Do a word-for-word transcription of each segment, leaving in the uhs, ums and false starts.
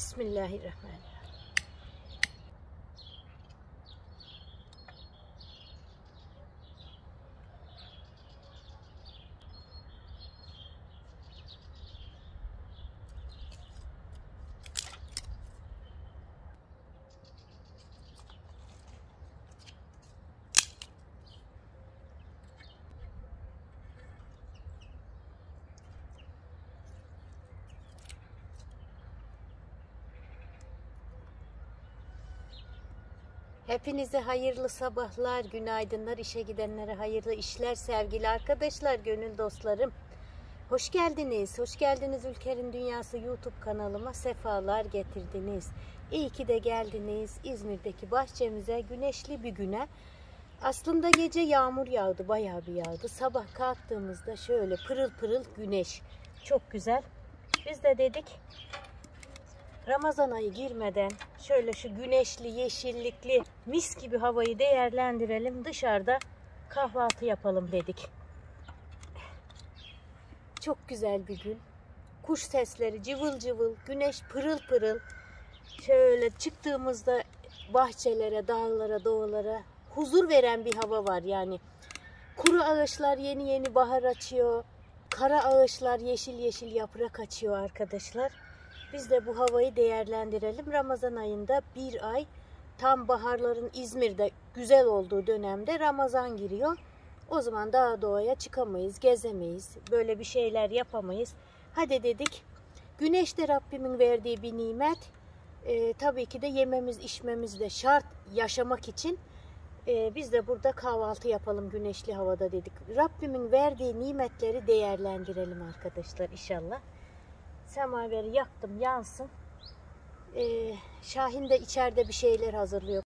Bismillahirrahmanirrahim. Hepinize hayırlı sabahlar, günaydınlar, işe gidenlere hayırlı işler sevgili arkadaşlar, gönül dostlarım. Hoş geldiniz, hoş geldiniz Ülker'in Dünyası YouTube kanalıma, sefalar getirdiniz. İyi ki de geldiniz İzmir'deki bahçemize, güneşli bir güne. Aslında gece yağmur yağdı, bayağı bir yağdı. Sabah kalktığımızda şöyle pırıl pırıl güneş, çok güzel. Biz de dedik Ramazan ayı girmeden şöyle şu güneşli, yeşillikli, mis gibi havayı değerlendirelim. Dışarıda kahvaltı yapalım dedik. Çok güzel bir gün. Kuş sesleri cıvıl cıvıl, güneş pırıl pırıl. Şöyle çıktığımızda bahçelere, dağlara, doğalara huzur veren bir hava var yani. Kuru ağaçlar yeni yeni bahar açıyor. Kara ağaçlar yeşil yeşil yaprak açıyor arkadaşlar. Biz de bu havayı değerlendirelim. Ramazan ayında bir ay tam baharların İzmir'de güzel olduğu dönemde Ramazan giriyor. O zaman dağa doğaya çıkamayız, gezemeyiz, böyle bir şeyler yapamayız. Hadi dedik, güneş de Rabbimin verdiği bir nimet. Ee, tabii ki de yememiz, içmemiz de şart yaşamak için. Ee, biz de burada kahvaltı yapalım güneşli havada dedik. Rabbimin verdiği nimetleri değerlendirelim arkadaşlar inşallah. Semaveri yaktım, yansın. Ee, Şahin de içeride bir şeyler hazırlıyor.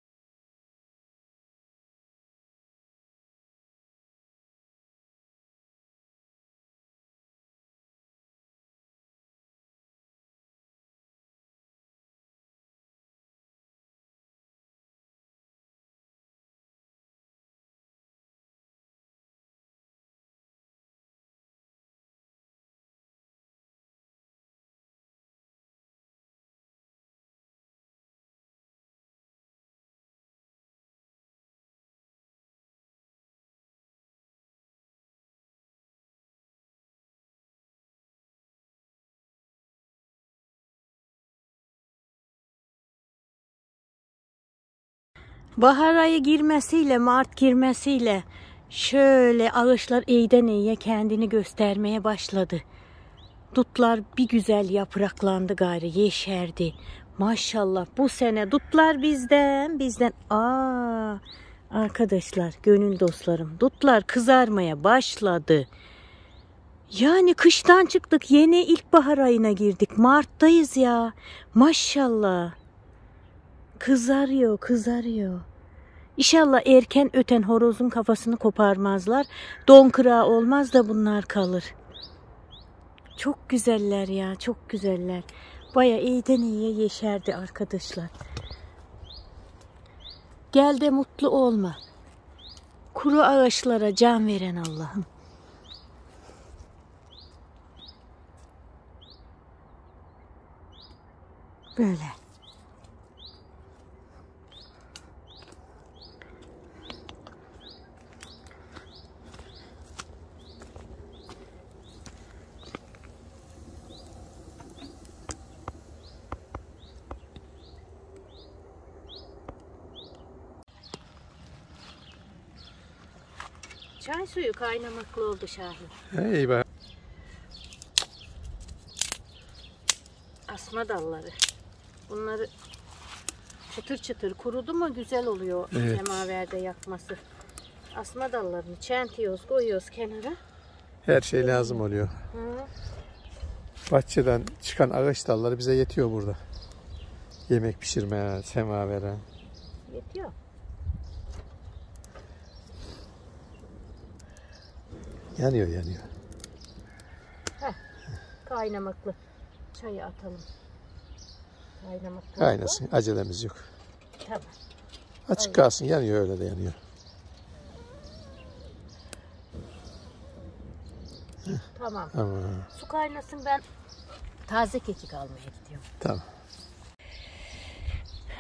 Bahar ayı girmesiyle, Mart girmesiyle şöyle ağaçlar iyiden iyiye kendini göstermeye başladı. Dutlar bir güzel yapraklandı gari, yeşerdi. Maşallah bu sene dutlar bizden, bizden. Aa, arkadaşlar, gönül dostlarım, dutlar kızarmaya başladı. Yani kıştan çıktık, yeni ilkbahar ayına girdik. Mart'tayız ya. Maşallah. Kızarıyor, kızarıyor. İnşallah erken öten horozun kafasını koparmazlar. Don kırağı olmaz da bunlar kalır. Çok güzeller ya, çok güzeller. Baya iyiden iyiye yeşerdi arkadaşlar. Gel de mutlu olma. Kuru ağaçlara can veren Allah'ım. Böyle. Çay suyu kaynamaklı oldu Şahin. İyi be. Asma dalları. Bunları çıtır çıtır kurudu mu güzel oluyor, evet. Semaverde yakması. Asma dallarını çentiyoruz, koyuyoruz kenara. Her şey lazım oluyor. Hı. Bahçeden çıkan ağaç dalları bize yetiyor burada. Yemek pişirmeye, semavere. Yetiyor. Yanıyor, yanıyor. Heh, kaynamaklı. Çayı atalım. Kaynamaklı. Kaynasın, acelemiz yok. Tamam. Açık Öyle. kalsın, yanıyor, öyle de yanıyor. Tamam. Tamam. Su kaynasın, ben taze kekik almaya gidiyorum. Tamam.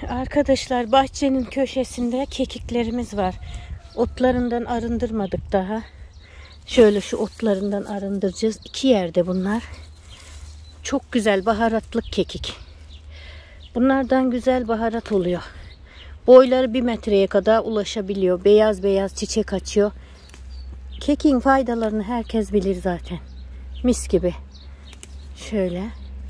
Arkadaşlar bahçenin köşesinde kekiklerimiz var. Otlarından arındırmadık daha. Şöyle şu otlarından arındıracağız. İki yerde bunlar. Çok güzel baharatlık kekik. Bunlardan güzel baharat oluyor. Boyları bir metreye kadar ulaşabiliyor. Beyaz beyaz çiçek açıyor. Kekin faydalarını herkes bilir zaten. Mis gibi. Şöyle.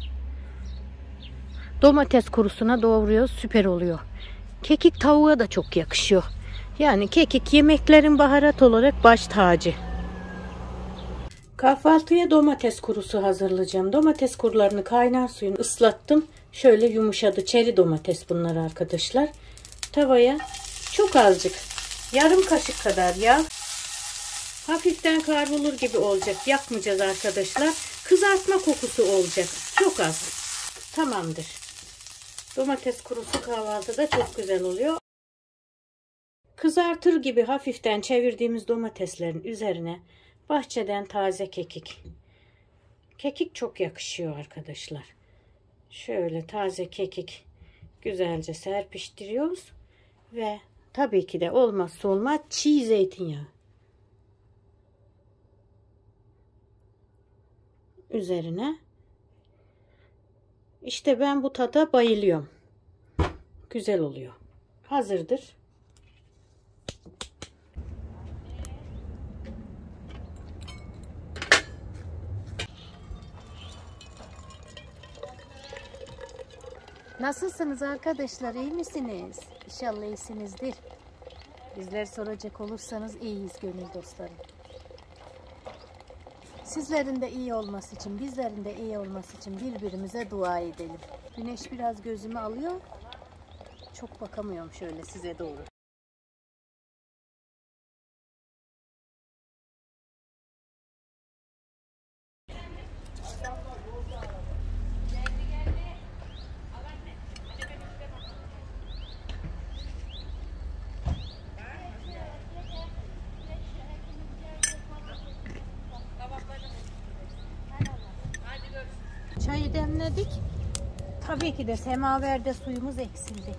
Domates kurusuna doğruyoruz. Süper oluyor. Kekik tavuğa da çok yakışıyor. Yani kekik yemeklerin baharat olarak baş tacı. Kahvaltıya domates kurusu hazırlayacağım. Domates kurularını kaynar suyun ıslattım. Şöyle yumuşadı. Çeri domates bunlar arkadaşlar. Tavaya çok azıcık, yarım kaşık kadar yağ. Hafiften kavrulur gibi olacak. Yakmayacağız arkadaşlar. Kızartma kokusu olacak. Çok az. Tamamdır. Domates kurusu kahvaltıda çok güzel oluyor. Kızartır gibi hafiften çevirdiğimiz domateslerin üzerine bahçeden taze kekik. Kekik çok yakışıyor arkadaşlar. Şöyle taze kekik güzelce serpiştiriyoruz. Ve tabii ki de olmazsa olmaz çiğ zeytinyağı. Üzerine. İşte ben bu tada bayılıyorum. Güzel oluyor. Hazırdır. Nasılsınız arkadaşlar? İyi misiniz? İnşallah iyisinizdir. Bizler soracak olursanız iyiyiz gönül dostlarım. Sizlerin de iyi olması için, bizlerin de iyi olması için birbirimize dua edelim. Güneş biraz gözümü alıyor. Çok bakamıyorum şöyle size doğru. Çayı demledik. Tabii ki de semaverde suyumuz eksildi.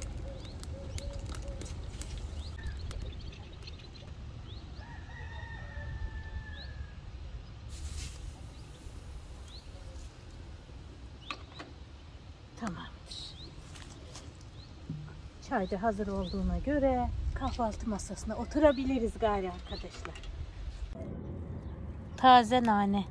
Tamamdır. Çay da hazır olduğuna göre kahvaltı masasına oturabiliriz gari arkadaşlar. Taze nane.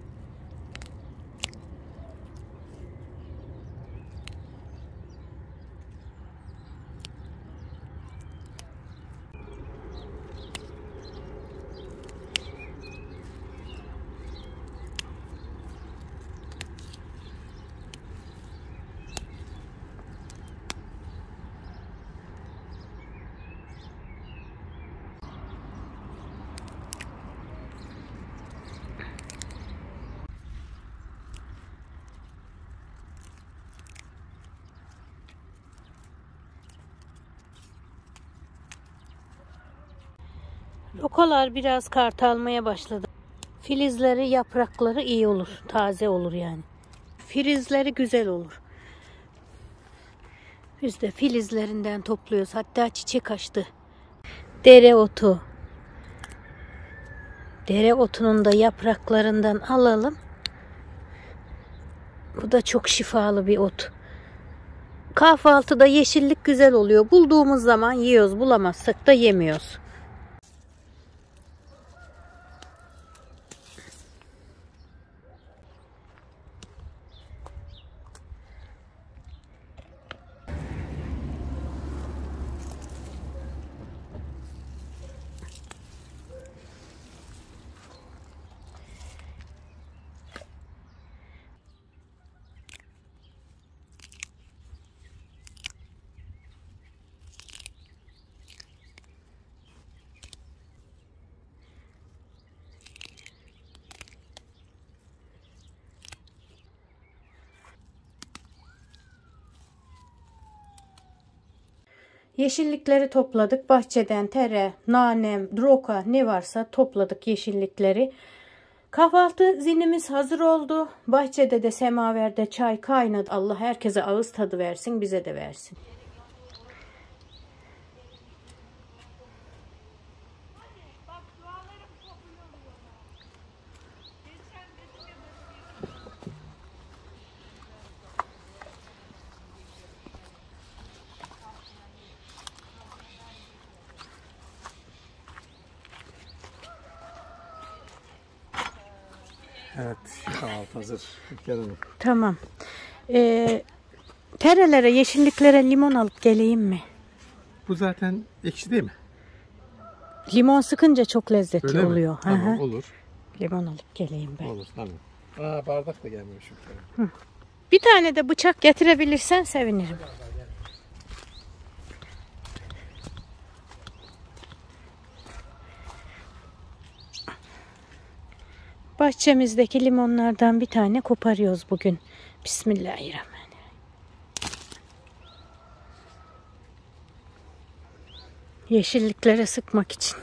Lokalar biraz kartalmaya başladı. Filizleri, yaprakları iyi olur. Taze olur yani. Filizleri güzel olur. Biz de filizlerinden topluyoruz. Hatta çiçek açtı. Dereotu. Dereotunun da yapraklarından alalım. Bu da çok şifalı bir ot. Kahvaltıda yeşillik güzel oluyor. Bulduğumuz zaman yiyoruz. Bulamazsak da yemiyoruz. Yeşillikleri topladık. Bahçeden tere, nanem, roka ne varsa topladık yeşillikleri. Kahvaltı zinimiz hazır oldu. Bahçede de semaverde çay kaynadı. Allah herkese ağız tadı versin, bize de versin. Evet, kahvaltı hazır. Gelin. Tamam. Ee, terelere, yeşilliklere limon alıp geleyim mi? Bu zaten ekşi değil mi? Limon sıkınca çok lezzetli Öyle oluyor. Mi? Tamam, olur. Limon alıp geleyim ben. Olur, tamam. Aa, bardak da gelmemiş. Hı. Bir tane de bıçak getirebilirsen sevinirim. Bahçemizdeki limonlardan bir tane koparıyoruz bugün. Bismillahirrahmanirrahim. Yeşilliklere sıkmak için.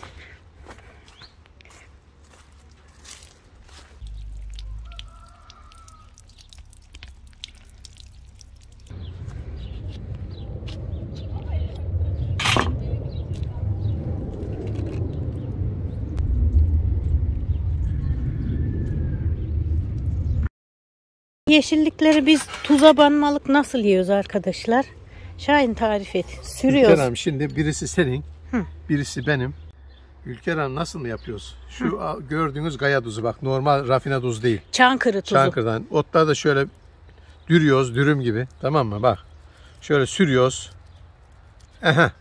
Yeşillikleri biz tuza banmalık nasıl yiyoruz arkadaşlar? Şahin tarif et. Sürüyoruz. Ülker Hanım, şimdi birisi senin, Hı. birisi benim. Ülker Hanım, nasıl mı yapıyoruz? Şu Hı. gördüğünüz gaya tuzu, bak normal rafine tuz değil. Çankırı tuzu. Çankırıdan. Otları da şöyle dürüyoruz, dürüm gibi. Tamam mı? Bak. Şöyle sürüyoruz. Aha.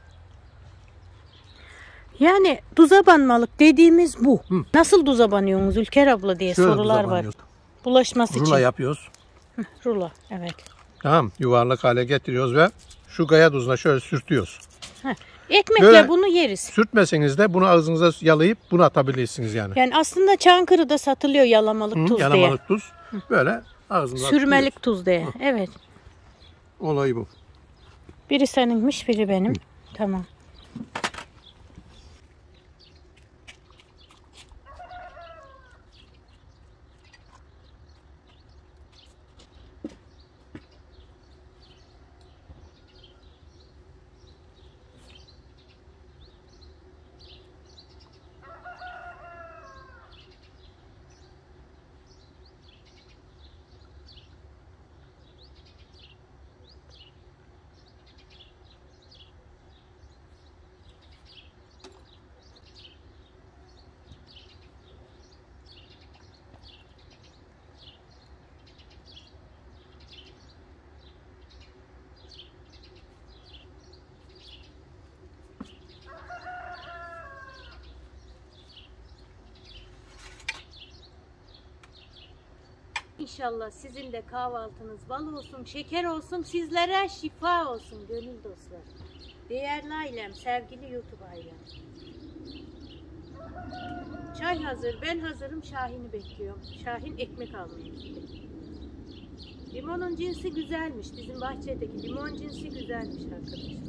Yani tuza banmalık dediğimiz bu. Hı. Nasıl tuza banıyorsunuz Ülker abla diye şöyle sorular var. Bulaşması Rula için. Rula yapıyoruz. Hı, rula, evet. Tamam, yuvarlak hale getiriyoruz ve şu gaya tuzuna şöyle sürtüyoruz. Heh. Ekmekle böyle bunu yeriz. Sürtmeseniz de bunu ağzınıza yalayıp bunu atabilirsiniz yani. Yani aslında Çankırı'da satılıyor yalamalık Hı, tuz yalamalık diye. Yalamalık tuz. Böyle ağzınıza sürmelik atıyoruz. Tuz diye. Hı. Evet. Olayı bu. Biri seninmiş, biri benim. Hı. Tamam. İnşallah sizin de kahvaltınız bal olsun, şeker olsun, sizlere şifa olsun gönül dostlar. Değerli ailem, sevgili YouTube ailem. Çay hazır, ben hazırım, Şahin'i bekliyorum. Şahin ekmek almaya gitti. Limonun cinsi güzelmiş, bizim bahçedeki limon cinsi güzelmiş arkadaşlar.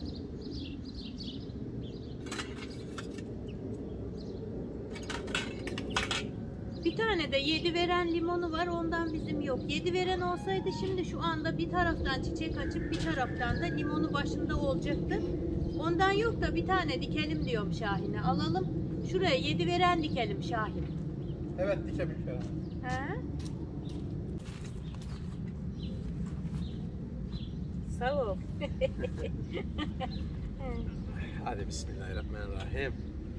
Bir tane de yedi veren limonu var, ondan bizim yok. Yedi veren olsaydı şimdi şu anda bir taraftan çiçek açıp bir taraftan da limonu başında olacaktı. Ondan yok da bir tane dikelim diyorum Şahin'e. Alalım. Şuraya yedi veren dikelim Şahin. Evet, dikelim Şahin. He? Sağ ol. Hadi bismillahirrahmanirrahim.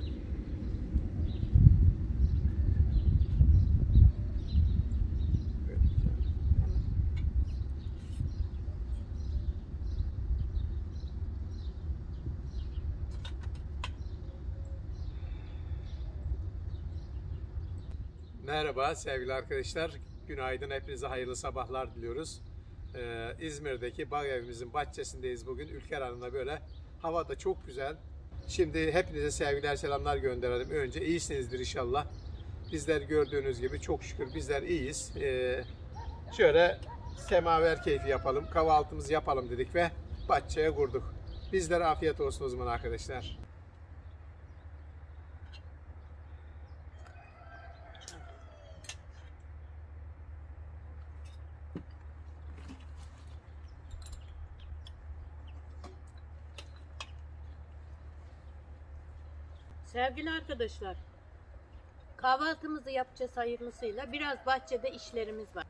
Merhaba sevgili arkadaşlar. Günaydın. Hepinize hayırlı sabahlar diliyoruz. Ee, İzmir'deki bağ evimizin bahçesindeyiz bugün. Ülker Hanım'la böyle. Hava da çok güzel. Şimdi hepinize sevgiler, selamlar gönderelim. Önce iyisinizdir inşallah. Bizler gördüğünüz gibi çok şükür bizler iyiyiz. Ee, şöyle semaver keyfi yapalım. Kahvaltımızı yapalım dedik ve bahçeye kurduk. Bizlere afiyet olsun o zaman arkadaşlar. Sevgili arkadaşlar, kahvaltımızı yapacağız hayırlısıyla. Biraz bahçede işlerimiz var.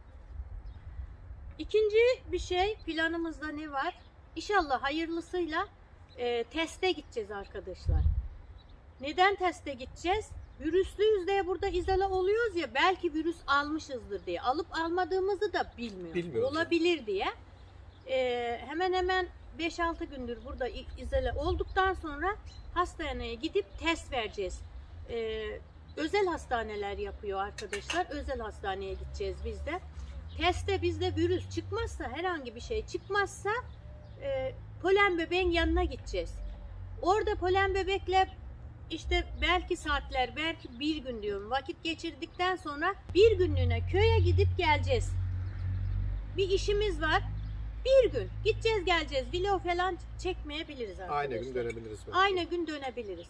İkinci bir şey, planımızda ne var? İnşallah hayırlısıyla e, teste gideceğiz arkadaşlar. Neden teste gideceğiz? Virüslüyüz diye burada izole oluyoruz ya, belki virüs almışızdır diye. Alıp almadığımızı da bilmiyoruz. Bilmiyoruz. Olabilir diye. Ee, hemen hemen beş altı gündür burada izole olduktan sonra hastaneye gidip test vereceğiz. Ee, özel hastaneler yapıyor arkadaşlar. Özel hastaneye gideceğiz biz de. Testte bizde virüs çıkmazsa, herhangi bir şey çıkmazsa e, polen bebeğin yanına gideceğiz. Orada polen bebekle işte belki saatler, belki bir gün diyorum, vakit geçirdikten sonra bir günlüğüne köye gidip geleceğiz. Bir işimiz var. Bir gün gideceğiz geleceğiz. Video falan çekmeyebiliriz arkadaşlar. Aynı gün dönebiliriz. Belki. Aynı gün dönebiliriz.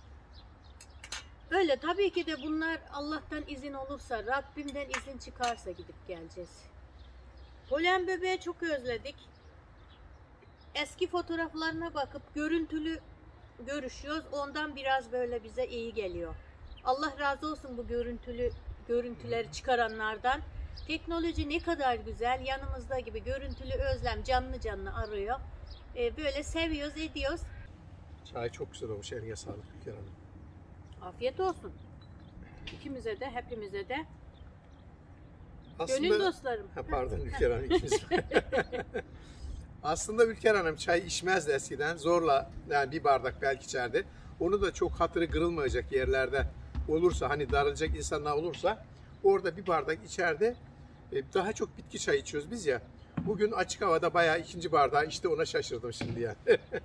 Öyle tabii ki de bunlar Allah'tan izin olursa, Rabbimden izin çıkarsa gidip geleceğiz. Polen bebeği çok özledik. Eski fotoğraflarına bakıp görüntülü görüşüyoruz. Ondan biraz böyle bize iyi geliyor. Allah razı olsun bu görüntülü görüntüleri çıkaranlardan. Teknoloji ne kadar güzel. Yanımızda gibi görüntülü özlem canlı canlı arıyor. Ee, böyle seviyoruz, ediyoruz. Çay çok güzel olmuş. Eline sağlık Ülker Hanım. Afiyet olsun. İkimize de, hepimize de. Aslında, Gönül dostlarım. Ha, pardon Ülker Hanım, ikimiz. Aslında Ülker Hanım çay içmezdi eskiden. Zorla yani bir bardak belki içerdi. Onu da çok hatırı kırılmayacak yerlerde olursa, hani darılacak insanlar olursa orada bir bardak içerdi. Daha çok bitki çayı içiyoruz biz ya. Bugün açık havada bayağı ikinci bardağı işte, ona şaşırdım şimdi ya.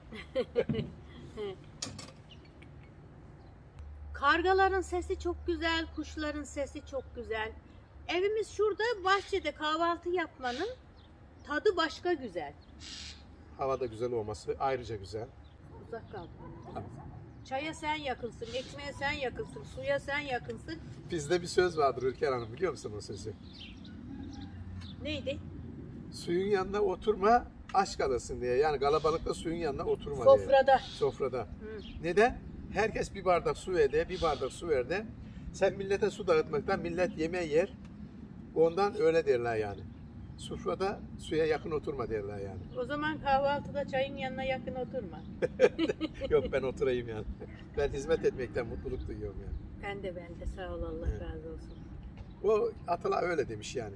Kargaların sesi çok güzel, kuşların sesi çok güzel. Evimiz şurada, bahçede kahvaltı yapmanın tadı başka güzel. Hava da güzel olması ayrıca güzel. Uzak kal. Çaya sen yakınsın, ekmeğe sen yakınsın, suya sen yakınsın. Bizde bir söz vardır Ülker Hanım, biliyor musun o sözü? Neydi? Suyun yanına oturma, aç kalırsın diye. Yani kalabalıkta suyun yanına oturma Sofrada. diye. Sofrada. Hı. Neden? Herkes bir bardak su verdi, bir bardak su verdi. Sen millete su dağıtmaktan, millet yemeği yer. Ondan öyle derler yani. Sofrada suya yakın oturma derler yani. O zaman kahvaltıda çayın yanına yakın oturma. Yok, ben oturayım yani. Ben hizmet etmekten mutluluk duyuyorum yani. Ben de ben de sağ ol, Allah evet. razı olsun. O Atala öyle demiş yani.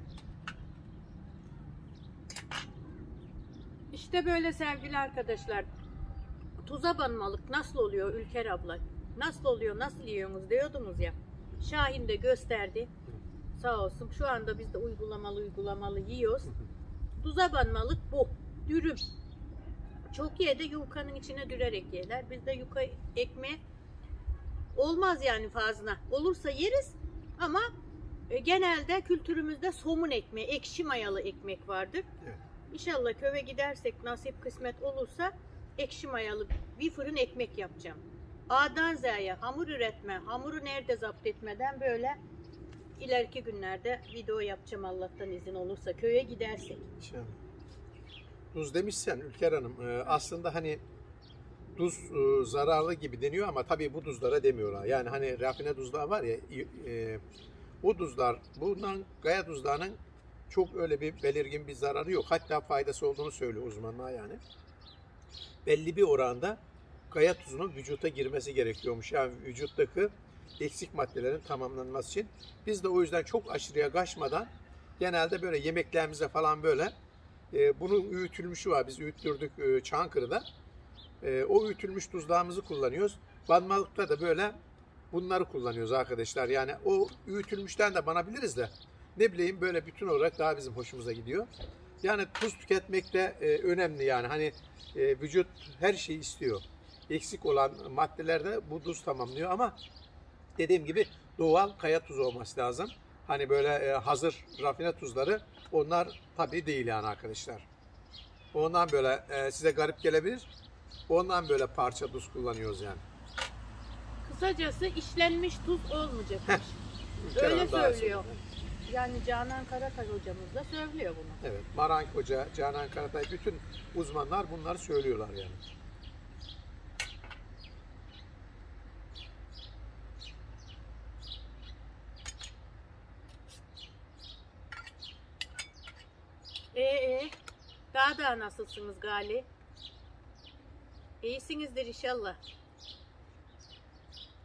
İşte böyle sevgili arkadaşlar. Tuza banmalık nasıl oluyor Ülker abla? Nasıl oluyor, nasıl yiyorsunuz diyordunuz ya. Şahin de gösterdi. Sağ olsun. Şu anda biz de uygulamalı uygulamalı yiyoruz. Tuza banmalık bu. Dürüm. Çok yerde yufkanın içine dürerek yerler. Bizde yufka ekmeği olmaz yani fazla. Olursa yeriz ama e, genelde kültürümüzde somun ekmeği, ekşi mayalı ekmek vardır. Evet. İnşallah köye gidersek, nasip kısmet olursa ekşi mayalı bir fırın ekmek yapacağım. A'dan Z'ye hamur üretme, hamuru nerede zapt etmeden böyle ileriki günlerde video yapacağım Allah'tan izin olursa, köye gidersek. İnşallah. Tuz demişsen Ülker Hanım, aslında hani tuz zararlı gibi deniyor ama tabii bu tuzlara demiyorlar. Yani hani rafine tuzlar var ya, o tuzlar, bundan kaya tuzlarının çok öyle bir belirgin bir zararı yok. Hatta faydası olduğunu söylüyor uzmanlar yani. Belli bir oranda kaya tuzunun vücuta girmesi gerekiyormuş. Yani vücuttaki eksik maddelerin tamamlanması için. Biz de o yüzden çok aşırıya kaçmadan genelde böyle yemeklerimize falan böyle e, bunun öğütülmüşü var. Biz öğüttürdük e, Çankırı'da. E, o öğütülmüş tuzlarımızı kullanıyoruz. Banmalıkta da böyle bunları kullanıyoruz arkadaşlar. Yani o öğütülmüşten de banabiliriz de ne bileyim böyle bütün olarak daha bizim hoşumuza gidiyor. Yani tuz tüketmek de e, önemli yani. Hani e, vücut her şeyi istiyor. Eksik olan maddelerde bu tuz tamamlıyor ama dediğim gibi doğal kaya tuzu olması lazım. Hani böyle e, hazır rafine tuzları onlar tabii değil yani arkadaşlar. Ondan böyle e, size garip gelebilir. Ondan böyle parça tuz kullanıyoruz yani. Kısacası işlenmiş tuz olmayacakmış. Öyle söylüyor. Yani Canan Karatay hocamız da söylüyor bunu. Evet, Marank Hoca, Canan Karatay, bütün uzmanlar bunları söylüyorlar yani. Ee, ee, daha da nasılsınız Gali? İyisinizdir inşallah.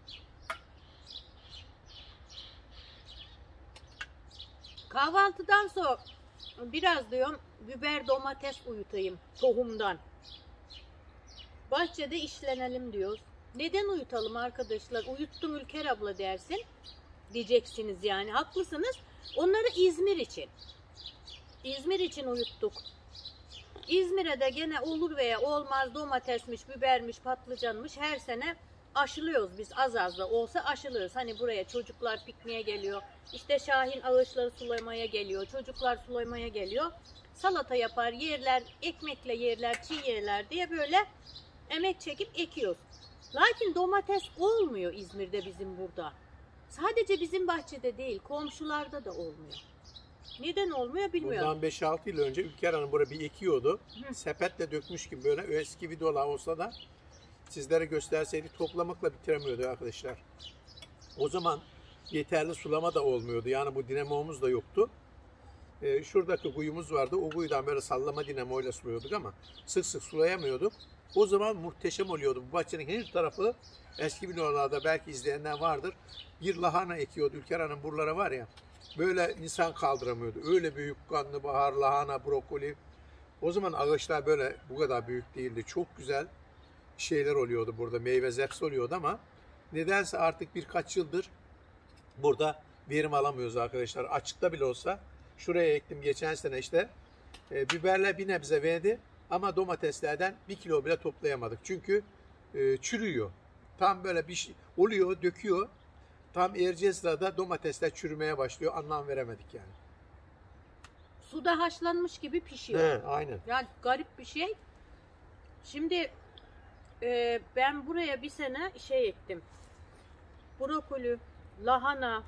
Kahvaltıdan sonra biraz diyorum biber domates uyutayım tohumdan. Bahçede işlenelim diyoruz. Neden uyutalım arkadaşlar? Uyuttum Ülker abla dersin. Diyeceksiniz yani. Haklısınız. Onları İzmir için. İzmir için uyuttuk. İzmir'e de gene olur veya olmaz domatesmiş, bibermiş, patlıcanmış her sene aşılıyoruz biz, az az da olsa aşılıyoruz. Hani buraya çocuklar pikniğe geliyor. İşte Şahin ağaçları sulamaya geliyor. Çocuklar sulamaya geliyor. Salata yapar, yerler, ekmekle yerler, çiğ yerler diye böyle emek çekip ekiyoruz. Lakin domates olmuyor İzmir'de bizim burada. Sadece bizim bahçede değil, komşularda da olmuyor. Neden olmuyor bilmiyorum. Bundan beş altı yıl önce Ülker Hanım buraya bir ekiyordu. Hı. Sepetle dökmüş gibi böyle eski videolar olsa da sizlere gösterseydik toplamakla bitiremiyordu arkadaşlar. O zaman yeterli sulama da olmuyordu. Yani bu dinamomuz da yoktu. Ee, şuradaki kuyumuz vardı. O kuyudan böyle sallama dinamoyla suluyorduk ama sık sık sulayamıyorduk. O zaman muhteşem oluyordu. Bu bahçenin her tarafı eski videolarda belki izleyenler vardır. Bir lahana ekiyordu. Ülker Hanım buralara var ya. Böyle insan kaldıramıyordu. Öyle büyük karnabahar, lahana, brokoli. O zaman ağaçlar böyle bu kadar büyük değildi. Çok güzel şeyler oluyordu burada. Meyve zepsi oluyordu ama nedense artık birkaç yıldır burada verim alamıyoruz arkadaşlar. Açıkta bile olsa şuraya ektim geçen sene işte. E, biberler bir nebze verdi ama domateslerden bir kilo bile toplayamadık. Çünkü e, çürüyor. Tam böyle bir şey oluyor, döküyor. Tam ereceği sırada domatesler çürümeye başlıyor. Anlam veremedik yani. Suda haşlanmış gibi pişiyor. He, aynen. Yani garip bir şey. Şimdi e, ben buraya bir sene şey ektim. Brokoli, lahana,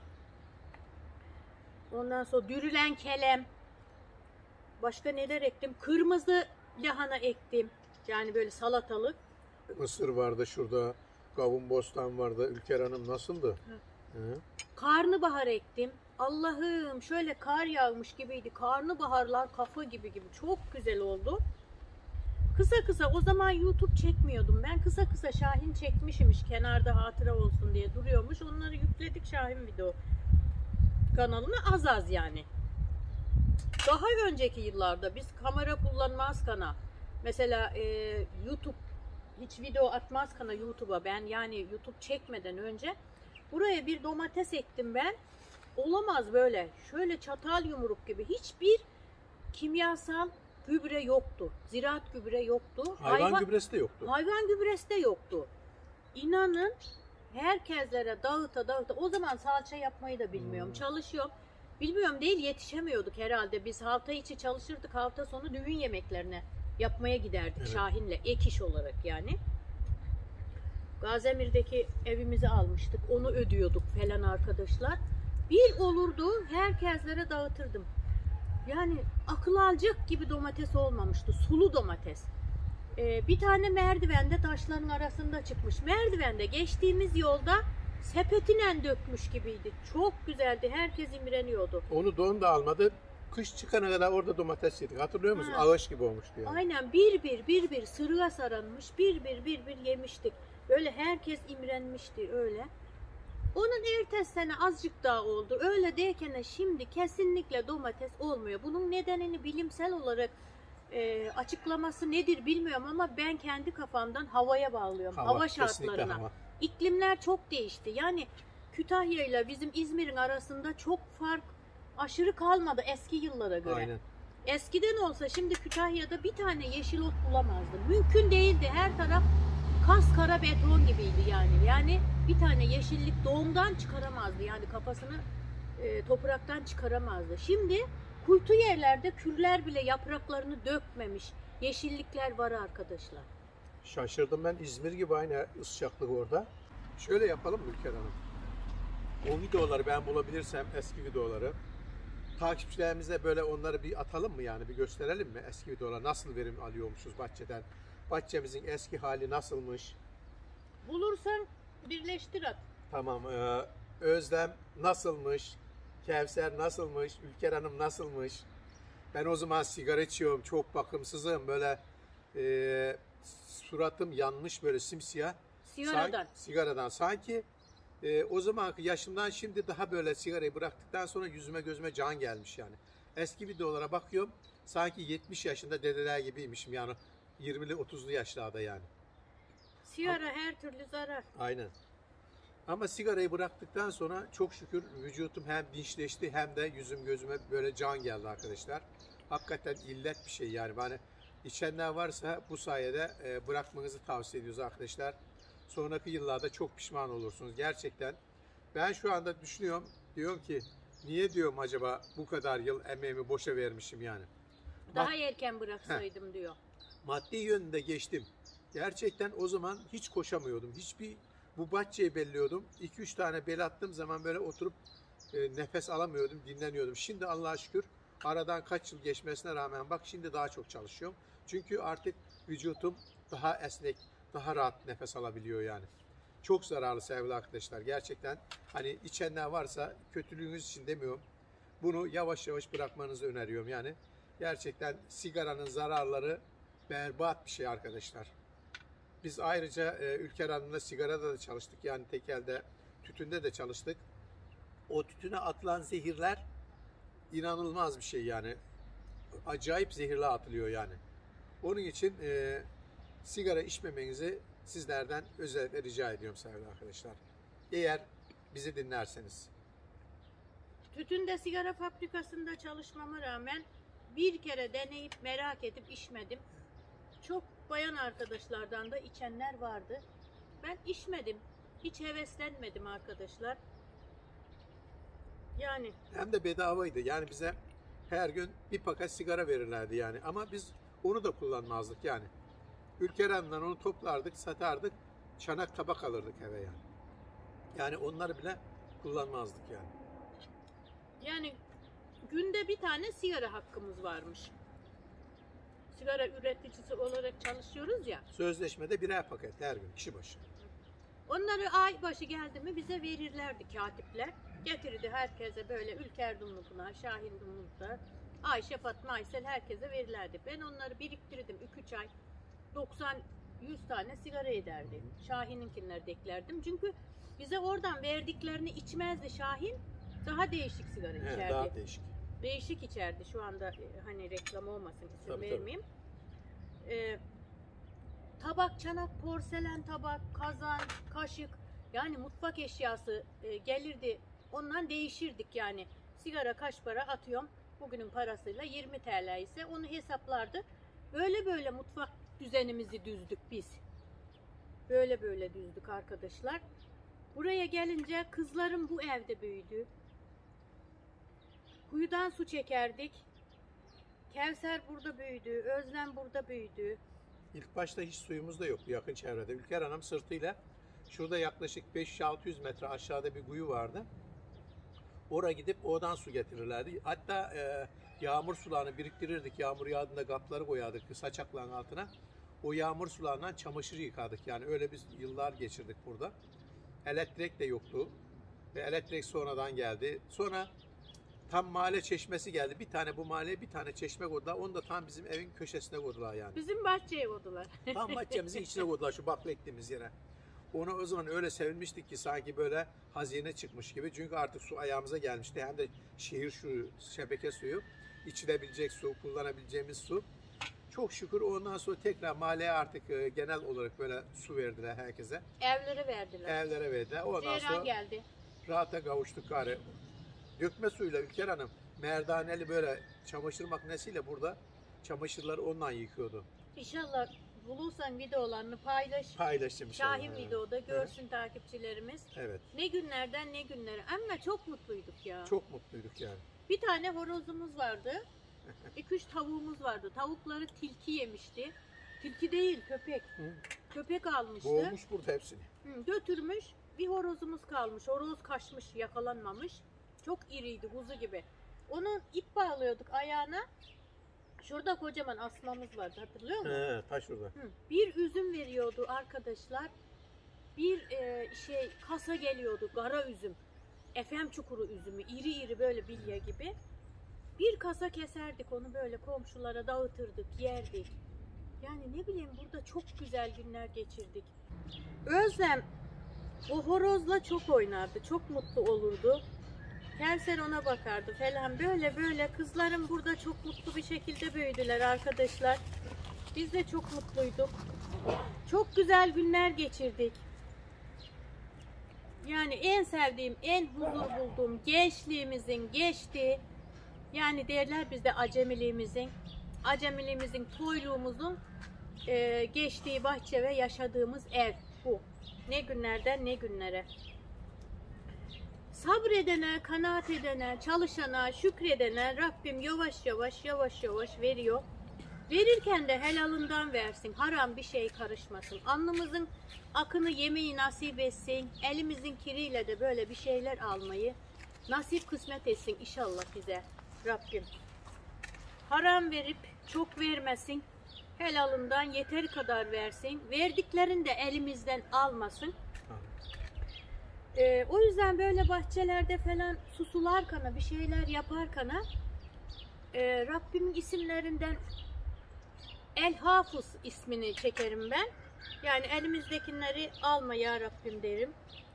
ondan sonra dürülen kelem. Başka neler ektim? Kırmızı lahana ektim. Yani böyle salatalık. Mısır vardı şurada. Kavun bostan vardı. Ülker Hanım nasıldı? Hı. Hı. Karnabahar ektim. Allah'ım şöyle kar yağmış gibiydi. Karnabaharlar kafa gibi gibi. Çok güzel oldu. Kısa kısa o zaman YouTube çekmiyordum. Ben kısa kısa Şahin çekmişimiş. Kenarda hatıra olsun diye duruyormuş. Onları yükledik Şahin video kanalına az az yani. Daha önceki yıllarda biz kamera kullanmaz kana. Mesela e, YouTube hiç video atmaz kana YouTube'a ben yani YouTube çekmeden önce buraya bir domates ektim ben. Olamaz böyle. Şöyle çatal yumruk gibi hiçbir kimyasal gübre yoktu. Ziraat gübre yoktu. Hayvan, hayvan gübresi de yoktu. Hayvan gübresi de yoktu. İnanın herkeslere dağıta dağıta. O zaman salça yapmayı da bilmiyorum. Hmm. Çalışıyorum. Bilmiyorum değil yetişemiyorduk herhalde. Biz hafta içi çalışırdık. Hafta sonu düğün yemeklerine yapmaya giderdik evet. Şahin'le. Ek iş olarak yani. Gaziemir'deki evimizi almıştık. Onu ödüyorduk falan arkadaşlar. Bir olurdu herkeslere dağıtırdım. Yani akıl alacak gibi domates olmamıştı. Sulu domates. Ee, bir tane merdivende taşların arasında çıkmış. Merdivende geçtiğimiz yolda sepetinen dökmüş gibiydi. Çok güzeldi. Herkes imreniyordu. Onu don da almadı. Kış çıkana kadar orada domates yedik. Hatırlıyor musun? Ha. Ağaç gibi olmuştu yani. Aynen bir bir bir bir sırığa saranmış. Bir bir bir bir yemiştik. Böyle herkes imrenmişti öyle. Onun ertesi sene azıcık daha oldu. Öyle derken şimdi kesinlikle domates olmuyor. Bunun nedenini bilimsel olarak e, açıklaması nedir bilmiyorum ama ben kendi kafamdan havaya bağlıyorum. Hava, hava şartlarına. Hava. İklimler çok değişti. Yani Kütahya ile bizim İzmir'in arasında çok fark aşırı kalmadı eski yıllara göre. Aynen. Eskiden olsa şimdi Kütahya'da bir tane yeşil ot bulamazdı. Mümkün değildi. Her taraf kaskara beton gibiydi yani. Yani bir tane yeşillik doğumdan çıkaramazdı. Yani kafasını e, topraktan çıkaramazdı. Şimdi kuytu yerlerde küller bile yapraklarını dökmemiş. Yeşillikler var arkadaşlar. Şaşırdım ben. İzmir gibi aynı sıcaklık orada. Şöyle yapalım mı Ülker Hanım? O videoları ben bulabilirsem eski videoları takipçilerimize böyle onları bir atalım mı yani bir gösterelim mi? Eski videolar nasıl verim alıyormuşuz bahçeden? Bahçemizin eski hali nasılmış? Bulursan birleştir at. Tamam. Ee, Özlem nasılmış? Kevser nasılmış? Ülker Hanım nasılmış? Ben o zaman sigara içiyorum. Çok bakımsızım. Böyle e, suratım yanmış böyle simsiyah. Sigaradan. Sanki, sigaradan. Sanki e, o zamanki yaşımdan şimdi daha böyle sigarayı bıraktıktan sonra yüzüme gözüme can gelmiş yani. Eski videolara bakıyorum sanki yetmiş yaşında dedeler gibiymişim yani yirmili otuzlu yaşlarda yani. Sigara her türlü zarar. Aynen. Ama sigarayı bıraktıktan sonra çok şükür vücudum hem dinçleşti hem de yüzüm gözüme böyle can geldi arkadaşlar. Hakikaten illet bir şey yani. Yani içenler varsa bu sayede e, bırakmanızı tavsiye ediyoruz arkadaşlar. Sonraki yıllarda çok pişman olursunuz gerçekten. Ben şu anda düşünüyorum, diyorum ki niye diyorum acaba bu kadar yıl emeğimi boşa vermişim yani. Daha Mad erken bıraksaydım Heh. diyor. Maddi yönünde geçtim. Gerçekten o zaman hiç koşamıyordum. Hiçbir bu bahçeyi belliyordum. iki üç tane bel attığım zaman böyle oturup e, nefes alamıyordum, dinleniyordum. Şimdi Allah'a şükür aradan kaç yıl geçmesine rağmen bak şimdi daha çok çalışıyorum. Çünkü artık vücudum daha esnek, daha rahat nefes alabiliyor yani. Çok zararlı sevgili arkadaşlar. Gerçekten hani içenler varsa kötülüğünüz için demiyorum. Bunu yavaş yavaş bırakmanızı öneriyorum yani. Gerçekten sigaranın zararları berbat bir şey arkadaşlar. Biz ayrıca e, Ülker Hanım'la sigarada da çalıştık. Yani tekelde, tütünde de çalıştık. O tütüne atılan zehirler inanılmaz bir şey yani. Acayip zehirler atılıyor yani. Onun için e, sigara içmemenizi sizlerden özellikle rica ediyorum sevgili arkadaşlar. Eğer bizi dinlerseniz. Tütünde sigara fabrikasında çalışmama rağmen bir kere deneyip merak edip içmedim. Çok bayan arkadaşlardan da içenler vardı. Ben içmedim. Hiç heveslenmedim arkadaşlar. Yani. Hem de bedavaydı. Yani bize her gün bir paket sigara verirlerdi yani. Ama biz onu da kullanmazdık yani. Ülker Hanım'dan onu toplardık, satardık. Çanak tabak alırdık eve yani. Yani onları bile kullanmazdık yani. Yani günde bir tane sigara hakkımız varmış. Sigara üreticisi olarak çalışıyoruz ya. Sözleşmede birer paket her gün kişi başı. Onları ay başı geldi mi bize verirlerdi katipler. Getirirdi herkese böyle Ülker Dumluk'una, Şahin Dumluk'ta, Ayşe, Fatma, Aysel herkese verirlerdi. Ben onları biriktirdim iki üç ay. doksan yüz tane sigara ederdi. Şahin'inkileri de eklerdim. Çünkü bize oradan verdiklerini içmezdi Şahin. Daha değişik sigara Evet, içerdi. daha değişik. Değişik içerdi. Şu anda e, hani reklam olmasın isim Tabii, vermeyeyim. Ee, tabak, çanak, porselen tabak, kazan, kaşık yani mutfak eşyası e, gelirdi. Ondan değişirdik yani. Sigara kaç para atıyorum bugünün parasıyla yirmi T L ise onu hesaplardı. Böyle böyle mutfak düzenimizi düzdük biz. Böyle böyle düzdük arkadaşlar. Buraya gelince kızlarım bu evde büyüdü. Kuyudan su çekerdik. Kevser burada büyüdü. Özlem burada büyüdü. İlk başta hiç suyumuz da yoktu yakın çevrede. Ülker Hanım sırtıyla şurada yaklaşık beş altı yüz metre aşağıda bir kuyu vardı. Oraya gidip oradan su getirirlerdi. Hatta e, yağmur sularını biriktirirdik. Yağmur yağdığında kapları koyardık saçakların altına. O yağmur sularından çamaşır yıkardık. Yani öyle biz yıllar geçirdik burada. Elektrik de yoktu. Ve elektrik sonradan geldi. Sonra tam mahalle çeşmesi geldi. Bir tane bu mahalleye bir tane çeşme koydular. Onu da tam bizim evin köşesine koydular yani. Bizim bahçeye koydular. Tam bahçemizin içine koydular şu bakla ektiğimiz yere. Onu o zaman öyle sevinmiştik ki sanki böyle hazine çıkmış gibi. Çünkü artık su ayağımıza gelmişti. Hem de şehir suyu, şebeke suyu. İçilebilecek su, kullanabileceğimiz su. Çok şükür ondan sonra tekrar mahalleye artık genel olarak böyle su verdiler herkese. Evlere verdiler. Evlere verdiler. Ondan Ceyran sonra geldi. rahata kavuştuk gari. Dökme suyuyla Ülker Hanım merdaneli böyle çamaşır makinesiyle burada çamaşırları ondan yıkıyordu. İnşallah bulursan videolarını paylaş. Paylaştım inşallah. Şahin videoda görsün takipçilerimiz. Evet. Ne günlerden ne günlere. Ama çok mutluyduk ya. Çok mutluyduk yani. Bir tane horozumuz vardı. iki üç tavuğumuz vardı. Tavukları tilki yemişti. Tilki değil köpek. Hı. Köpek almıştı. Boğulmuş burada hepsini. Hı, götürmüş. Bir horozumuz kalmış. Horoz kaçmış, yakalanmamış. Çok iriydi, kuzu gibi. Onu ip bağlıyorduk ayağına. Şurada kocaman asmamız vardı, hatırlıyor musun? He, taş şurada. Hı, bir üzüm veriyordu arkadaşlar. Bir e, şey kasa geliyordu, kara üzüm. Efem çukuru üzümü, iri iri böyle bilye gibi. Bir kasa keserdik onu böyle komşulara dağıtırdık, yerdik. Yani ne bileyim burada çok güzel günler geçirdik. Özlem O horozla çok oynardı, çok mutlu olurdu. Kevser ona bakardı falan, böyle böyle. Kızlarım burada çok mutlu bir şekilde büyüdüler arkadaşlar. Biz de çok mutluyduk. Çok güzel günler geçirdik. Yani en sevdiğim, en huzur bulduğum gençliğimizin geçtiği, yani derler bizde acemiliğimizin, acemiliğimizin, toyluğumuzun e, geçtiği bahçe ve yaşadığımız ev bu. Ne günlerden ne günlere. Sabredene, kanaat edene, çalışana, şükredene Rabbim yavaş yavaş yavaş yavaş veriyor. Verirken de helalından versin, haram bir şey karışmasın. Alnımızın akını yemeyi nasip etsin, elimizin kiriyle de böyle bir şeyler almayı nasip kısmet etsin inşallah bize Rabbim. Haram verip çok vermesin, helalından yeteri kadar versin, verdiklerini de elimizden almasın. Ee, o yüzden böyle bahçelerde falan susularkana, bir şeyler yaparkana e, Rabbimin isimlerinden El Hafız ismini çekerim ben. Yani elimizdekileri alma ya Rabbim derim.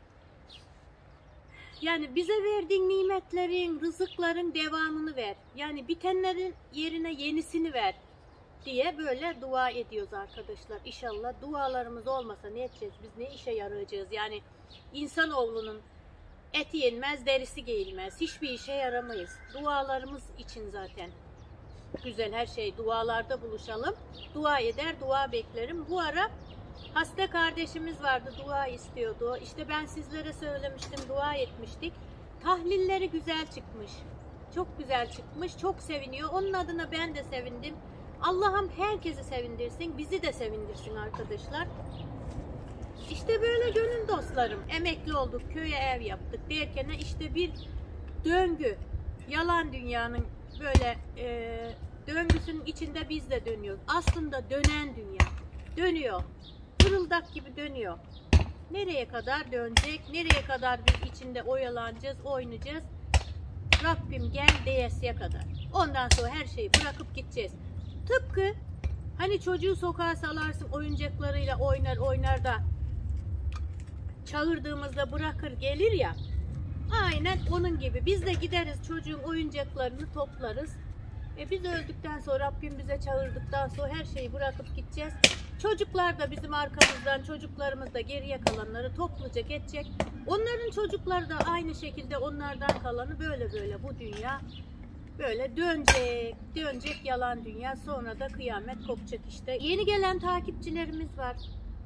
Yani bize verdiğin nimetlerin, rızıkların devamını ver. Yani bitenlerin yerine yenisini ver diye böyle dua ediyoruz arkadaşlar. İnşallah dualarımız olmasa ne edeceğiz? Biz ne işe yarayacağız? Yani insanoğlunun eti yenmez, derisi giyilmez. Hiçbir işe yaramayız. Dualarımız için zaten. Güzel, her şey dualarda buluşalım. Dua eder, dua beklerim. Bu ara hasta kardeşimiz vardı, dua istiyordu. İşte ben sizlere söylemiştim, dua etmiştik. Tahlilleri güzel çıkmış. Çok güzel çıkmış, çok seviniyor. Onun adına ben de sevindim. Allah'ım herkesi sevindirsin, bizi de sevindirsin arkadaşlar. İşte böyle gönül dostlarım. Emekli olduk, köye ev yaptık derken işte bir döngü. Yalan dünyanın böyle e, döngüsünün içinde biz de dönüyoruz. Aslında dönen dünya. Dönüyor. Fırıldak gibi dönüyor. Nereye kadar dönecek? Nereye kadar biz içinde oyalanacağız, oynayacağız? Rabbim gel diyesiye kadar. Ondan sonra her şeyi bırakıp gideceğiz. Tıpkı hani çocuğu sokağa salarsın, oyuncaklarıyla oynar oynar da çağırdığımızda bırakır gelir ya. Aynen onun gibi. Biz de gideriz, çocuğun oyuncaklarını toplarız. E biz öldükten sonra, Rabbim bize çağırdıktan sonra her şeyi bırakıp gideceğiz. Çocuklar da bizim arkamızdan, çocuklarımız da geriye kalanları toplayacak, edecek. Onların çocukları da aynı şekilde onlardan kalanı böyle böyle bu dünya böyle dönecek, dönecek yalan dünya. Sonra da kıyamet kopacak işte. Yeni gelen takipçilerimiz var.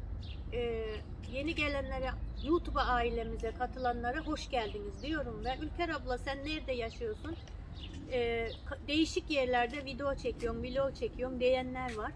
Ee, yeni gelenlere, YouTube'a ailemize katılanlara hoş geldiniz diyorum ve Ülker abla sen nerede yaşıyorsun? Ee, değişik yerlerde video çekiyorum, vlog çekiyorum diyenler var.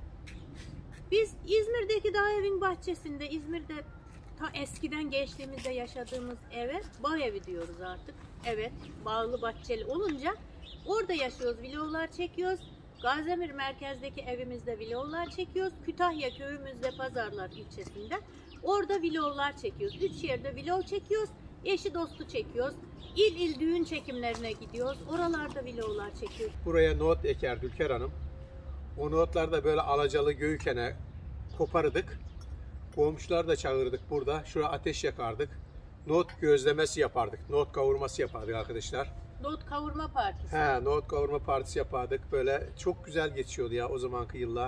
Biz İzmir'deki dağ evin bahçesinde, İzmir'de ta eskiden gençliğimizde yaşadığımız eve bağ evi diyoruz artık. Evet, bağlı bahçeli olunca orada yaşıyoruz, vloglar çekiyoruz. Gaziemir merkezdeki evimizde vloglar çekiyoruz. Kütahya köyümüzde Pazarlar ilçesinde orada vloglar çekiyoruz. Üç yerde vlog çekiyoruz. Eşi dostu çekiyoruz. İl il düğün çekimlerine gidiyoruz. Oralarda vloglar çekiyoruz. Buraya nohut ekerdi Ülker Hanım. O nohutlarda böyle alacalı göğükene kopardık. Komşular da çağırdık burada. Şuraya ateş yakardık. Nohut gözlemesi yapardık. Nohut kavurması yapardık arkadaşlar. Nohut kavurma partisi. He, nohut kavurma partisi yapardık. Böyle çok güzel geçiyordu ya o zamanki yıllar.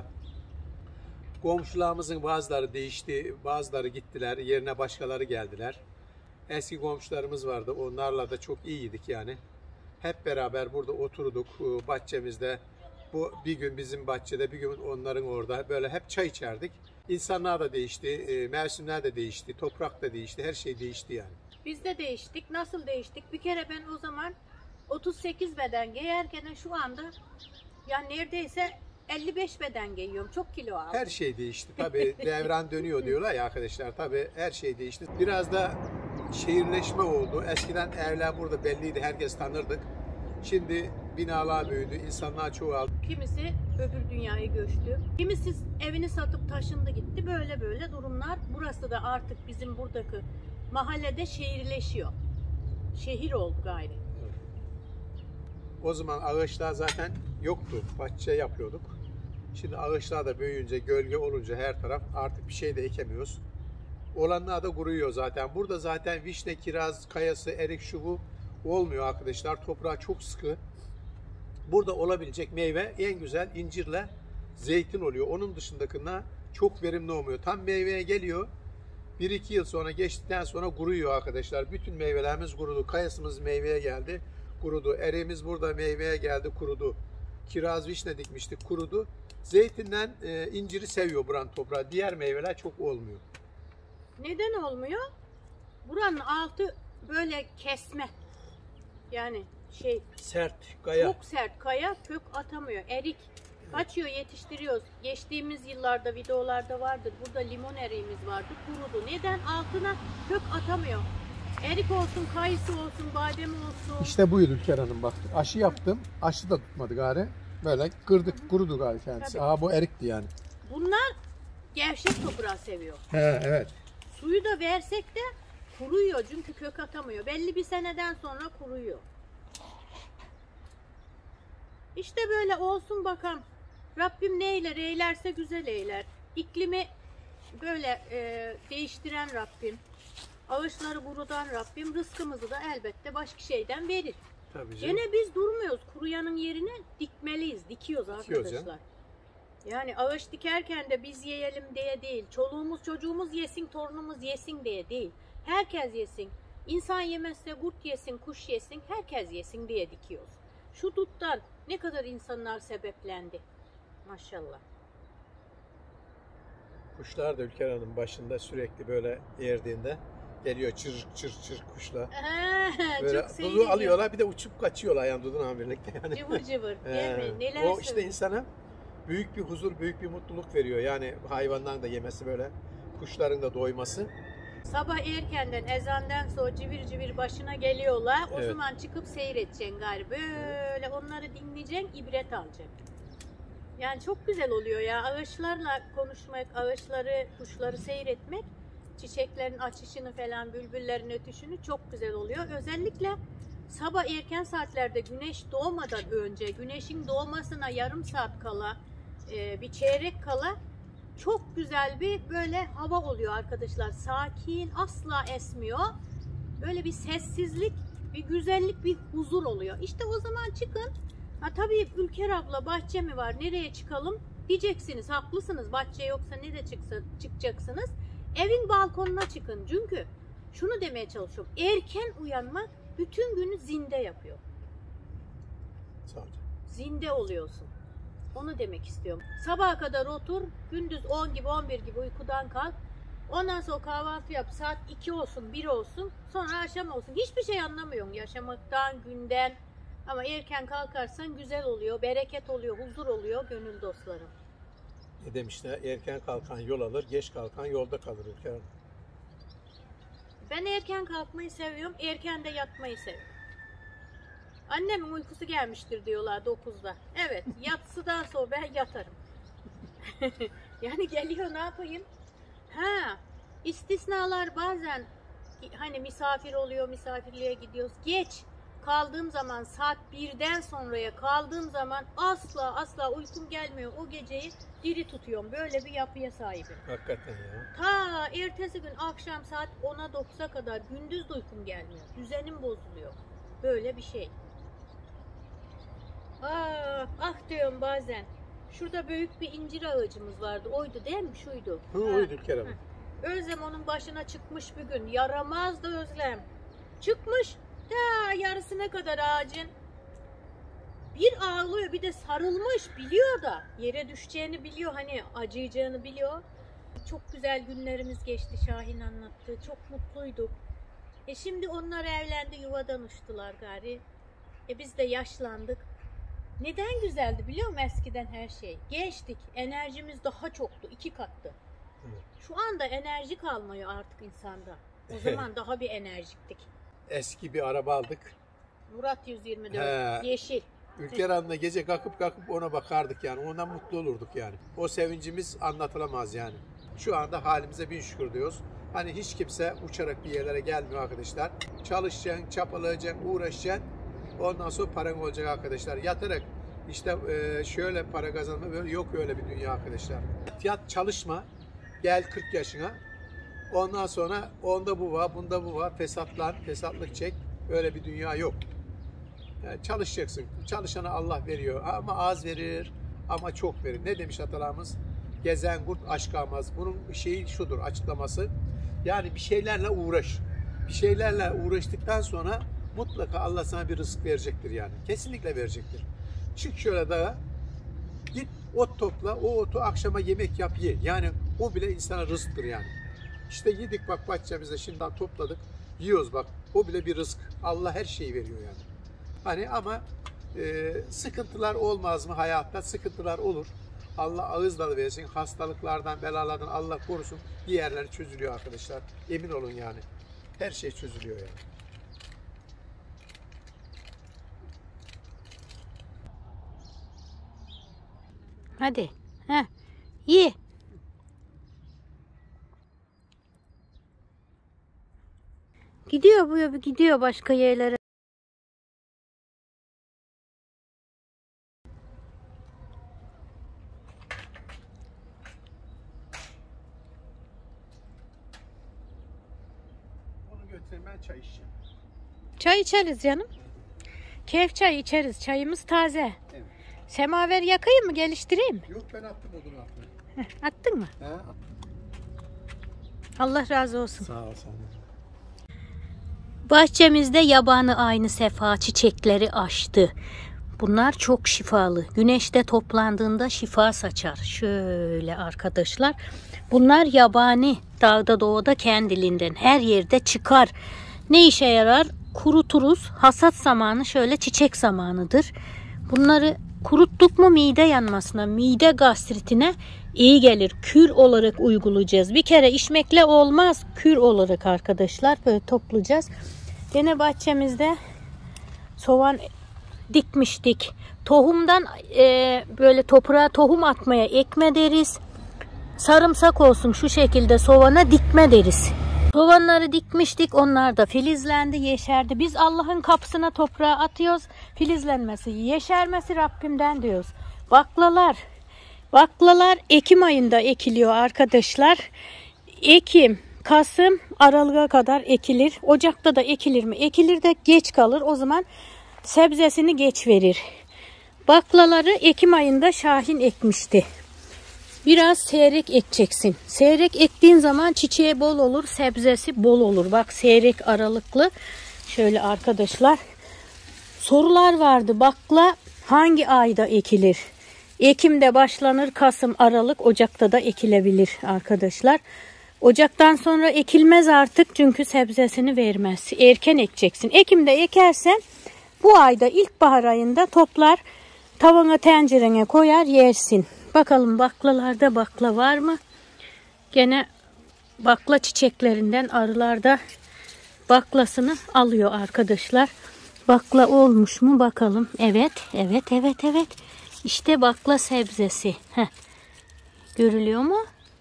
Komşularımızın bazıları değişti, bazıları gittiler, yerine başkaları geldiler. Eski komşularımız vardı, onlarla da çok iyiydik yani. Hep beraber burada oturduk bahçemizde. Bu bir gün bizim bahçede, bir gün onların orada. Böyle hep çay içerdik. İnsanlar da değişti, mevsimler de değişti, toprak da değişti, her şey değişti yani. Biz de değiştik. Nasıl değiştik? Bir kere ben o zaman otuz sekiz beden giyerken şu anda ya neredeyse elli beş beden giyiyorum. Çok kilo aldım. Her şey değişti. Tabii devran dönüyor diyorlar ya arkadaşlar. Tabii her şey değişti. Biraz da şehirleşme oldu. Eskiden evler burada belliydi. Herkes tanırdık. Şimdi binalar büyüdü. İnsanlar çoğaldı. Kimisi öbür dünyaya göçtü. Kimisi evini satıp taşındı gitti. Böyle böyle durumlar. Burası da artık bizim buradaki mahallede şehirleşiyor. Şehir oldu gayri. O zaman ağaçlar zaten yoktu. Bahçe yapıyorduk. Şimdi ağaçlar da büyüyünce, gölge olunca her taraf artık bir şey de ekemiyoruz. Olanlar da kuruyor zaten. Burada zaten vişne, kiraz, kayası, erik, şu bu olmuyor arkadaşlar. Toprağı çok sıkı. Burada olabilecek meyve en güzel incirle zeytin oluyor. Onun dışındakiler çok verimli olmuyor. Tam meyveye geliyor. bir iki yıl sonra geçtikten sonra kuruyor arkadaşlar. Bütün meyvelerimiz kurudu. Kayasımız meyveye geldi, kurudu. Eriğimiz burada meyveye geldi, kurudu. Kiraz, vişne dikmiştik, kurudu. Zeytinden e, inciri seviyor buranın toprağı. Diğer meyveler çok olmuyor. Neden olmuyor? Buranın altı böyle kesme. Yani şey Sert, kaya. çok sert kaya, kök atamıyor. Erik kaçıyor, yetiştiriyoruz. Geçtiğimiz yıllarda videolarda vardır. Burada limon eriğimiz vardı, kurudu. Neden? Altına kök atamıyor. Erik olsun, kayısı olsun, badem olsun. İşte buydu Ülker Hanım bak. Aşı yaptım. Aşı da tutmadı gari. Böyle kırdık, kurudu gari kendisi. Tabii. Aha bu erikti yani. Bunlar gevşek toprağı seviyor. He, evet. Suyu da versek de kuruyor çünkü kök atamıyor. Belli bir seneden sonra kuruyor. İşte böyle olsun bakalım. Rabbim ne eyler, eylerse güzel eyler. İklimi böyle e, değiştiren Rabbim. Ağaçları kurudan Rabbim rızkımızı da elbette başka şeyden verir. Tabii canım. Gene biz durmuyoruz. Kuruyanın yerine dikmeliyiz. Dikiyoruz Dikiyoruz arkadaşlar. Yani ağaç dikerken de biz yiyelim diye değil. Çoluğumuz çocuğumuz yesin, torunumuz yesin diye değil. Herkes yesin. İnsan yemezse kurt yesin, kuş yesin, herkes yesin diye dikiyoruz. Şu duttan ne kadar insanlar sebeplendi. Maşallah. Kuşlar da Ülker Hanım başında sürekli böyle erdiğinde geliyor çır çır çır kuşla. Ee, Böyle çok dudu seyrediyor. alıyorlar, bir de uçup kaçıyorlar yani dudunla birlikte yani. Cıvır cıvır değil Ee, mi? Neler o işte söylüyor. insana büyük bir huzur, büyük bir mutluluk veriyor. Yani hayvanların da yemesi, böyle kuşların da doyması. Sabah erkenden ezandan sonra civir civir başına geliyorlar. O Evet. zaman çıkıp seyredeceksin gari. Böyle onları dinleyeceksin, ibret alacaksın. Yani çok güzel oluyor ya. Ağaçlarla konuşmak, ağaçları, kuşları seyretmek, çiçeklerin açışını falan, bülbüllerin ötüşünü çok güzel oluyor. Özellikle sabah erken saatlerde güneş doğmadan önce, güneşin doğmasına yarım saat kala, e, bir çeyrek kala çok güzel bir böyle hava oluyor arkadaşlar. Sakin, asla esmiyor. Böyle bir sessizlik, bir güzellik, bir huzur oluyor. İşte o zaman çıkın. Ha tabii Ülker abla bahçe mi var? Nereye çıkalım? Diyeceksiniz. Haklısınız. Bahçe yoksa nereye çıksa, çıkacaksınız? Evin balkonuna çıkın. Çünkü şunu demeye çalışıyorum. Erken uyanmak bütün günü zinde yapıyor. Sağ olun. Zinde oluyorsun. Onu demek istiyorum. Sabaha kadar otur, gündüz on gibi on bir gibi uykudan kalk. Ondan sonra kahvaltı yap, saat iki olsun, bir olsun, sonra akşam olsun. Hiçbir şey anlamıyorsun yaşamaktan, günden. Ama erken kalkarsan güzel oluyor, bereket oluyor, huzur oluyor gönül dostlarım. Ne demişler? Erken kalkan yol alır, geç kalkan yolda kalır Ülker Hanım. Ben erken kalkmayı seviyorum, erken de yatmayı seviyorum. Annemin uykusu gelmiştir diyorlar dokuzda. Evet, yatsıdan sonra ben yatarım. Yani geliyor, ne yapayım? Ha, istisnalar bazen hani misafir oluyor, misafirliğe gidiyoruz. Geç kaldığım zaman, saat birden sonraya kaldığım zaman asla asla uykum gelmiyor. O geceyi diri tutuyorum. Böyle bir yapıya sahibim. Hakikaten ya. Ta ertesi gün akşam saat ona dokuza kadar gündüz de uykum gelmiyor. Düzenim bozuluyor. Böyle bir şey. Ah, ah diyorum bazen. Şurada büyük bir incir ağacımız vardı. Oydu değil mi? Şuydu. Hı, oydu Ülker Hanım. Özlem onun başına çıkmış bir gün. Yaramazdı Özlem. Çıkmış ta yarısına kadar ağacın. Bir ağlıyor, bir de sarılmış, biliyor da yere düşeceğini biliyor, hani acıyacağını biliyor. Çok güzel günlerimiz geçti, Şahin anlattı. Çok mutluyduk. E şimdi onlar evlendi, yuvadan uçtular gari. E biz de yaşlandık. Neden güzeldi biliyor musun eskiden her şey? Gençtik, enerjimiz daha çoktu, iki kattı. Şu anda enerji kalmıyor artık insanda. O zaman daha bir enerjiktik. Eski bir araba aldık. Murat yüz yirmi dört, He. yeşil. Ülker Hanım'la gece kalkıp kalkıp ona bakardık yani. Ondan mutlu olurduk yani. O sevincimiz anlatılamaz yani. Şu anda halimize bin şükür diyoruz. Hani hiç kimse uçarak bir yerlere gelmiyor arkadaşlar. Çalışacaksın, çapalayacaksın, uğraşacaksın. Ondan sonra paran olacak arkadaşlar. Yatarak işte şöyle para kazanma, böyle yok öyle bir dünya arkadaşlar. Yat, çalışma. Gel kırk yaşına. Ondan sonra onda bu var, bunda bu var. Fesatlan, fesatlık çek. Öyle bir dünya yok. Yani çalışacaksın. Çalışana Allah veriyor. Ama az verir, ama çok verir. Ne demiş atalarımız? Gezen kurt aşk almaz. Bunun şeyi şudur, açıklaması. Yani bir şeylerle uğraş. Bir şeylerle uğraştıktan sonra mutlaka Allah sana bir rızık verecektir yani. Kesinlikle verecektir. Çık şöyle dağa, git ot topla, o otu akşama yemek yap ye. Yani o bile insana rızıktır yani. İşte yedik bak bahçemizde şimdiden topladık, yiyoruz bak. O bile bir rızık. Allah her şeyi veriyor yani. Hani ama e, sıkıntılar olmaz mı hayatta? Sıkıntılar olur. Allah ağız dalı versin. Hastalıklardan, belalardan Allah korusun. Diğerleri çözülüyor arkadaşlar. Emin olun yani. Her şey çözülüyor yani. Hadi. Heh. Ye. Gidiyor bu, gidiyor başka yerlere. Onu götüreyim, ben çay içeceğim. Çay içeriz canım. Keyif çayı içeriz. Çayımız taze. Evet. Semaver yakayım mı? Geliştireyim mi? Yok, ben attım odunu attım. Heh, attın mı? He, attım. Allah razı olsun. Sağ ol, sağ ol. Bahçemizde yabani aynı sefa çiçekleri açtı. Bunlar çok şifalı. Güneşte toplandığında şifa saçar. Şöyle arkadaşlar. Bunlar yabani. Dağda doğuda kendiliğinden her yerde çıkar. Ne işe yarar? Kuruturuz. Hasat zamanı şöyle çiçek zamanıdır. Bunları kuruttuk mu mide yanmasına, mide gastritine iyi gelir. Kür olarak uygulayacağız. Bir kere içmekle olmaz. Kür olarak arkadaşlar böyle toplayacağız. Gene bahçemizde soğan dikmiştik. Tohumdan e, böyle toprağa tohum atmaya ekme deriz. Sarımsak olsun şu şekilde soğana dikme deriz. Soğanları dikmiştik. Onlar da filizlendi, yeşerdi. Biz Allah'ın kapısına toprağa atıyoruz. Filizlenmesi, yeşermesi Rabbimden diyoruz. Baklalar. Baklalar Ekim ayında ekiliyor arkadaşlar. Ekim, Kasım, Aralık'a kadar ekilir. Ocakta da ekilir mi? Ekilir de geç kalır. O zaman sebzesini geç verir. Baklaları Ekim ayında Şahin ekmişti. Biraz seyrek ekeceksin. Seyrek ektiğin zaman çiçeği bol olur, sebzesi bol olur. Bak seyrek aralıklı. Şöyle arkadaşlar. Sorular vardı. Bakla hangi ayda ekilir? Ekim'de başlanır, Kasım, Aralık, Ocak'ta da ekilebilir arkadaşlar. Ocaktan sonra ekilmez artık çünkü sebzesini vermez. Erken ekeceksin. Ekim'de ekersen bu ayda ilkbahar ayında toplar, tavana tencerene koyar yersin. Bakalım baklalarda bakla var mı? Gene bakla çiçeklerinden arılar da baklasını alıyor arkadaşlar. Bakla olmuş mu bakalım. Evet, evet, evet, evet. İşte bakla sebzesi. Heh. Görülüyor mu?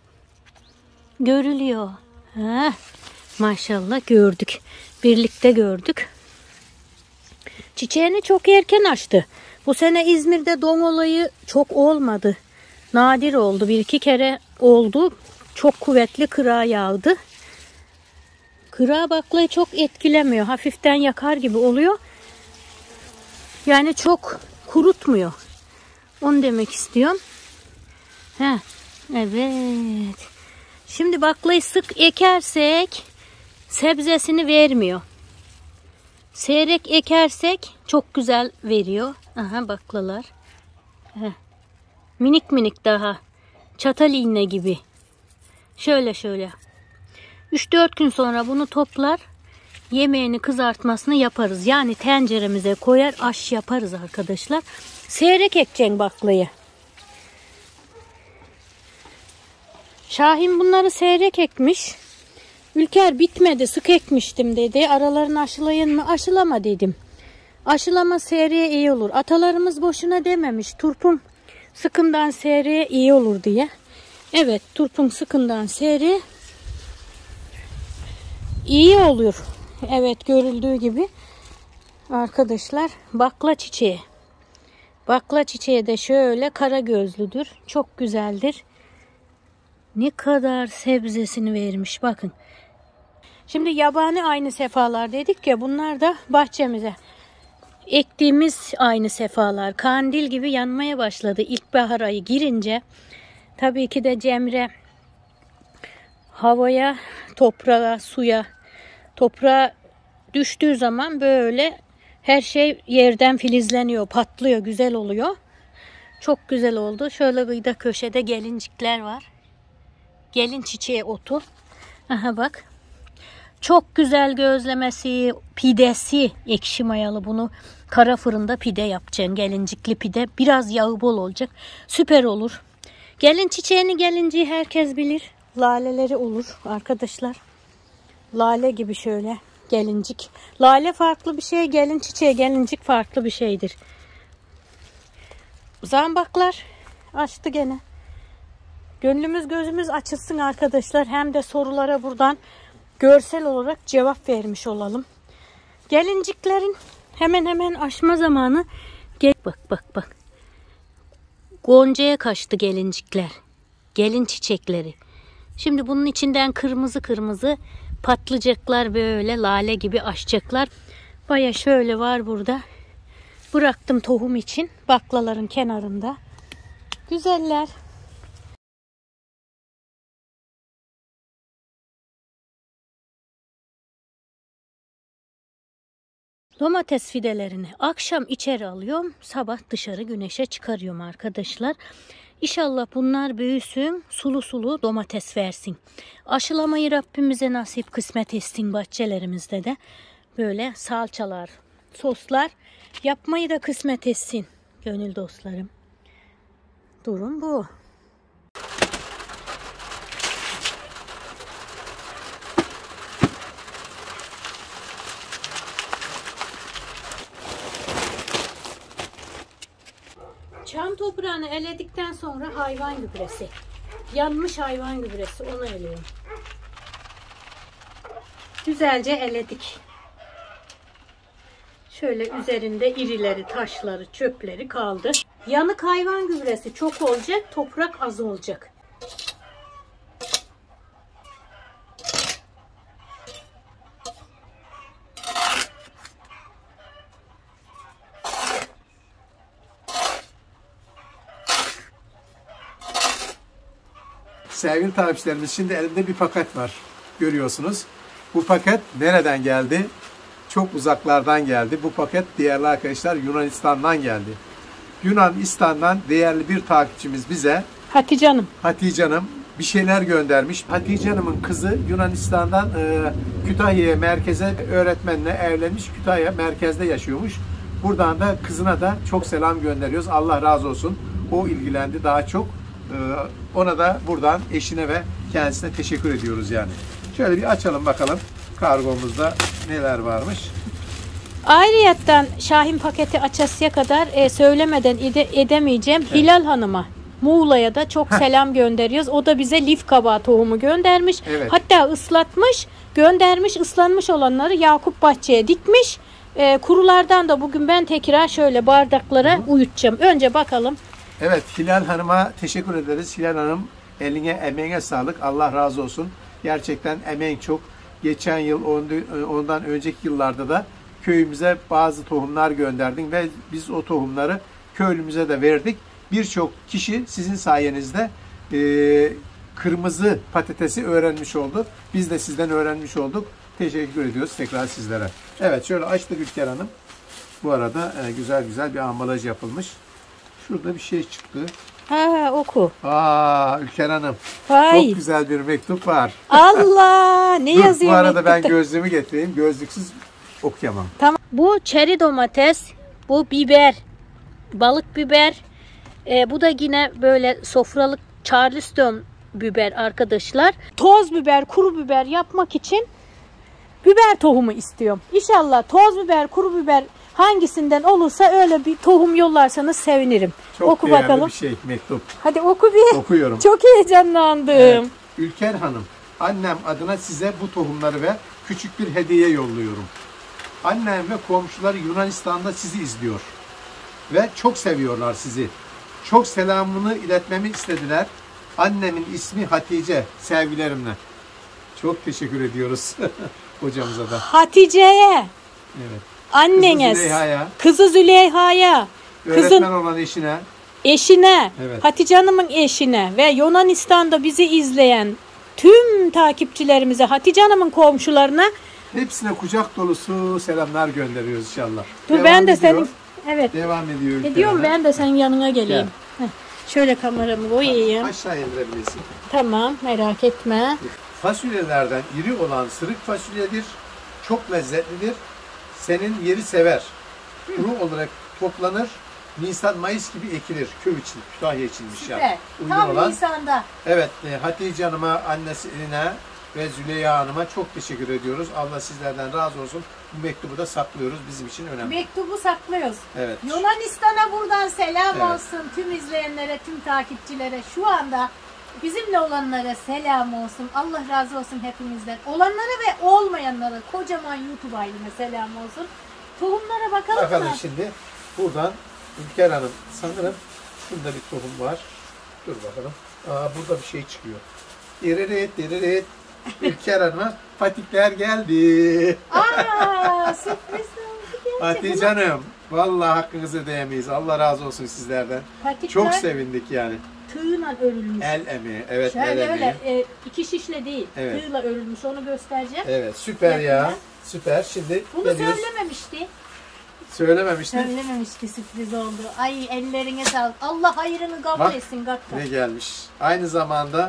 Görülüyor. Heh. Maşallah gördük. Birlikte gördük. Çiçeğini çok erken açtı. Bu sene İzmir'de don olayı çok olmadı. Nadir oldu. Bir iki kere oldu. Çok kuvvetli kıra yağdı. Kıra baklayı çok etkilemiyor. Hafiften yakar gibi oluyor. Yani çok kurutmuyor. Onu demek istiyorum. Heh, evet. Şimdi baklayı sık ekersek sebzesini vermiyor. Seyrek ekersek çok güzel veriyor. Aha baklalar. Heh. Minik minik daha. Çatal iğne gibi. Şöyle şöyle. üç dört gün sonra bunu toplar. Yemeğini kızartmasını yaparız. Yani tenceremize koyar aş yaparız arkadaşlar. Seyrek ekeceksin baklayı. Şahin bunları seyrek ekmiş. Ülker bitmedi, sık ekmiştim dedi. Aralarını aşılayın mı? Aşılama dedim. Aşılama seyreye iyi olur. Atalarımız boşuna dememiş. Turpum sıkımdan seyreye iyi olur diye. Evet, turpum sıkımdan seyreye iyi olur. Evet, görüldüğü gibi arkadaşlar bakla çiçeği. Bakla çiçeği de şöyle kara gözlüdür. Çok güzeldir. Ne kadar sebzesini vermiş bakın. Şimdi yabani aynı sefalar dedik ya, bunlar da bahçemize ektiğimiz aynı sefalar. Kandil gibi yanmaya başladı ilkbahar ayı girince. Tabii ki de Cemre havaya, toprağa, suya, toprağa düştüğü zaman böyle her şey yerden filizleniyor, patlıyor, güzel oluyor. Çok güzel oldu. Şöyle kıyıda köşede gelincikler var. Gelin çiçeği otu. Aha bak. Çok güzel gözlemesi, pidesi ekşi mayalı, bunu kara fırında pide yapacaksın. Gelincikli pide. Biraz yağı bol olacak. Süper olur. Gelin çiçeğini, gelinciği herkes bilir. Laleleri olur arkadaşlar. Lale gibi şöyle gelincik. Lale farklı bir şey, gelin çiçeği, gelincik farklı bir şeydir. Zambaklar açtı gene. Gönlümüz gözümüz açılsın arkadaşlar. Hem de sorulara buradan görsel olarak cevap vermiş olalım. Gelinciklerin hemen hemen açma zamanı. Gel bak bak bak. Goncaya kaçtı gelincikler. Gelin çiçekleri. Şimdi bunun içinden kırmızı kırmızı patlayacaklar, böyle lale gibi açacaklar. Baya şöyle var burada. Bıraktım tohum için baklaların kenarında. Güzeller. Domates fidelerini akşam içeri alıyorum. Sabah dışarı güneşe çıkarıyorum arkadaşlar. İnşallah bunlar büyüsün, sulu sulu domates versin. Aşılamayı Rabbimize nasip kısmet etsin bahçelerimizde de. Böyle salçalar, soslar yapmayı da kısmet etsin gönül dostlarım. Durum bu. Çam toprağını eledikten sonra hayvan gübresi. Yanmış hayvan gübresi, onu eliyorum. Güzelce eledik. Şöyle üzerinde irileri, taşları, çöpleri kaldı. Yanık hayvan gübresi çok olacak, toprak az olacak. Sevgili takipçilerimiz, şimdi elimde bir paket var. Görüyorsunuz. Bu paket nereden geldi? Çok uzaklardan geldi. Bu paket değerli arkadaşlar Yunanistan'dan geldi. Yunanistan'dan değerli bir takipçimiz bize, Hatice Hanım. Hatice Hanım bir şeyler göndermiş. Hatice Hanım'ın kızı Yunanistan'dan e, Kütahya'ya merkeze öğretmenle evlenmiş. Kütahya merkezde yaşıyormuş. Buradan da kızına da çok selam gönderiyoruz. Allah razı olsun. O ilgilendi daha çok. E, ona da buradan eşine ve kendisine teşekkür ediyoruz yani. Şöyle bir açalım bakalım kargomuzda neler varmış. Ayrıyetten Şahin paketi açasıya kadar e, söylemeden ede, edemeyeceğim. Evet. Hilal Hanım'a, Muğla'ya da çok Heh. selam gönderiyoruz. O da bize lif kabağı tohumu göndermiş. Evet. Hatta ıslatmış, göndermiş, ıslanmış olanları Yakup Bahçe'ye dikmiş. E, kurulardan da bugün ben tekrar şöyle bardaklara Hı. uyutacağım. Önce bakalım. Evet, Hilal Hanım'a teşekkür ederiz. Hilal Hanım, eline emeğine sağlık. Allah razı olsun. Gerçekten emeğin çok. Geçen yıl, ondan önceki yıllarda da köyümüze bazı tohumlar gönderdin ve biz o tohumları köylümüze de verdik. Birçok kişi sizin sayenizde e, kırmızı patatesi öğrenmiş oldu. Biz de sizden öğrenmiş olduk. Teşekkür ediyoruz tekrar sizlere. Evet, şöyle açtık Ülker Hanım. Bu arada e, güzel güzel bir ambalaj yapılmış. Şurada bir şey çıktı. Ha, oku. Aa, Ülker Hanım. Vay. Çok güzel bir mektup var. Allah, ne Dur, yazıyor bu arada mektupta? Ben gözlüğümü getireyim. Gözlüksüz okuyamam. Tamam. Bu çeri domates, bu biber, balık biber. E, bu da yine böyle sofralık Charleston biber arkadaşlar. Toz biber, kuru biber yapmak için biber tohumu istiyorum. İnşallah toz biber, kuru biber hangisinden olursa öyle bir tohum yollarsanız sevinirim. Çok oku değerli bakalım. bir şey mektup. Hadi oku bir. Okuyorum. Çok heyecanlandım. Evet. Ülker Hanım, annem adına size bu tohumları ve küçük bir hediye yolluyorum. Annem ve komşuları Yunanistan'da sizi izliyor. Ve çok seviyorlar sizi. Çok selamını iletmemi istediler. Annemin ismi Hatice. Sevgilerimle. Çok teşekkür ediyoruz hocamıza da. Hatice'ye, Evet. annene, Kızı Züleyha'ya, kızı Züleyha'ya, öğretmen kızın olan eşine, eşine, Evet. Hatice Hanım'ın eşine ve Yunanistan'da bizi izleyen tüm takipçilerimize, Hatice Hanım'ın komşularına, hepsine kucak dolusu selamlar gönderiyoruz inşallah. dur Devam ben de ediyor. senin, evet, Devam ediyor. ediyorum ülkeler. ben de senin yanına geleyim. Heh, şöyle kameramı koyayım. Aşağı indirebilirsin. Tamam, merak etme. Fasulyelerden iri olan sırık fasulyedir. Çok lezzetlidir. Senin yeri sever. Kuru olarak toplanır. Nisan-Mayıs gibi ekilir. Köy için, Kütahya içinmiş Süper. yani. Uygun Tam olan. Nisan'da. Evet, e, Hatice Hanım'a, annesine ve Züleyha Hanım'a çok teşekkür ediyoruz. Allah sizlerden razı olsun. Bu mektubu da saklıyoruz. Bizim için önemli. Mektubu saklıyoruz. Evet. Yunanistan'a buradan selam Evet. olsun tüm izleyenlere, tüm takipçilere. Şu anda bizimle olanlara selam olsun. Allah razı olsun hepimizden. Olanlara ve olmayanlara, kocaman YouTube aileme selam olsun. Tohumlara bakalım, Bakalım mı? şimdi. Buradan Ülker Hanım, sanırım şunda bir tohum var. Dur bakalım. Aa, burada bir şey çıkıyor. Diririt, diririt. Ülker Hanım'a patikler geldi. Aa, sürpriz oldu. Hatice Hanım, vallahi hakkınızı ödeyemeyiz. Allah razı olsun sizlerden. Patikler Çok sevindik yani. tığla örülmüş. El emeği, evet el Şöyle emeği. öyle e, iki şişle değil, Evet. tığla örülmüş, onu göstereceğim. Evet, süper ya. Yakından. Süper. Şimdi Bunu geliyoruz. söylememişti. Söylememiştik. Söylememişti, sürpriz oldu. Ay ellerine sağlık. Allah hayrını kabul Bak, etsin Gatta. Ne gelmiş? Aynı zamanda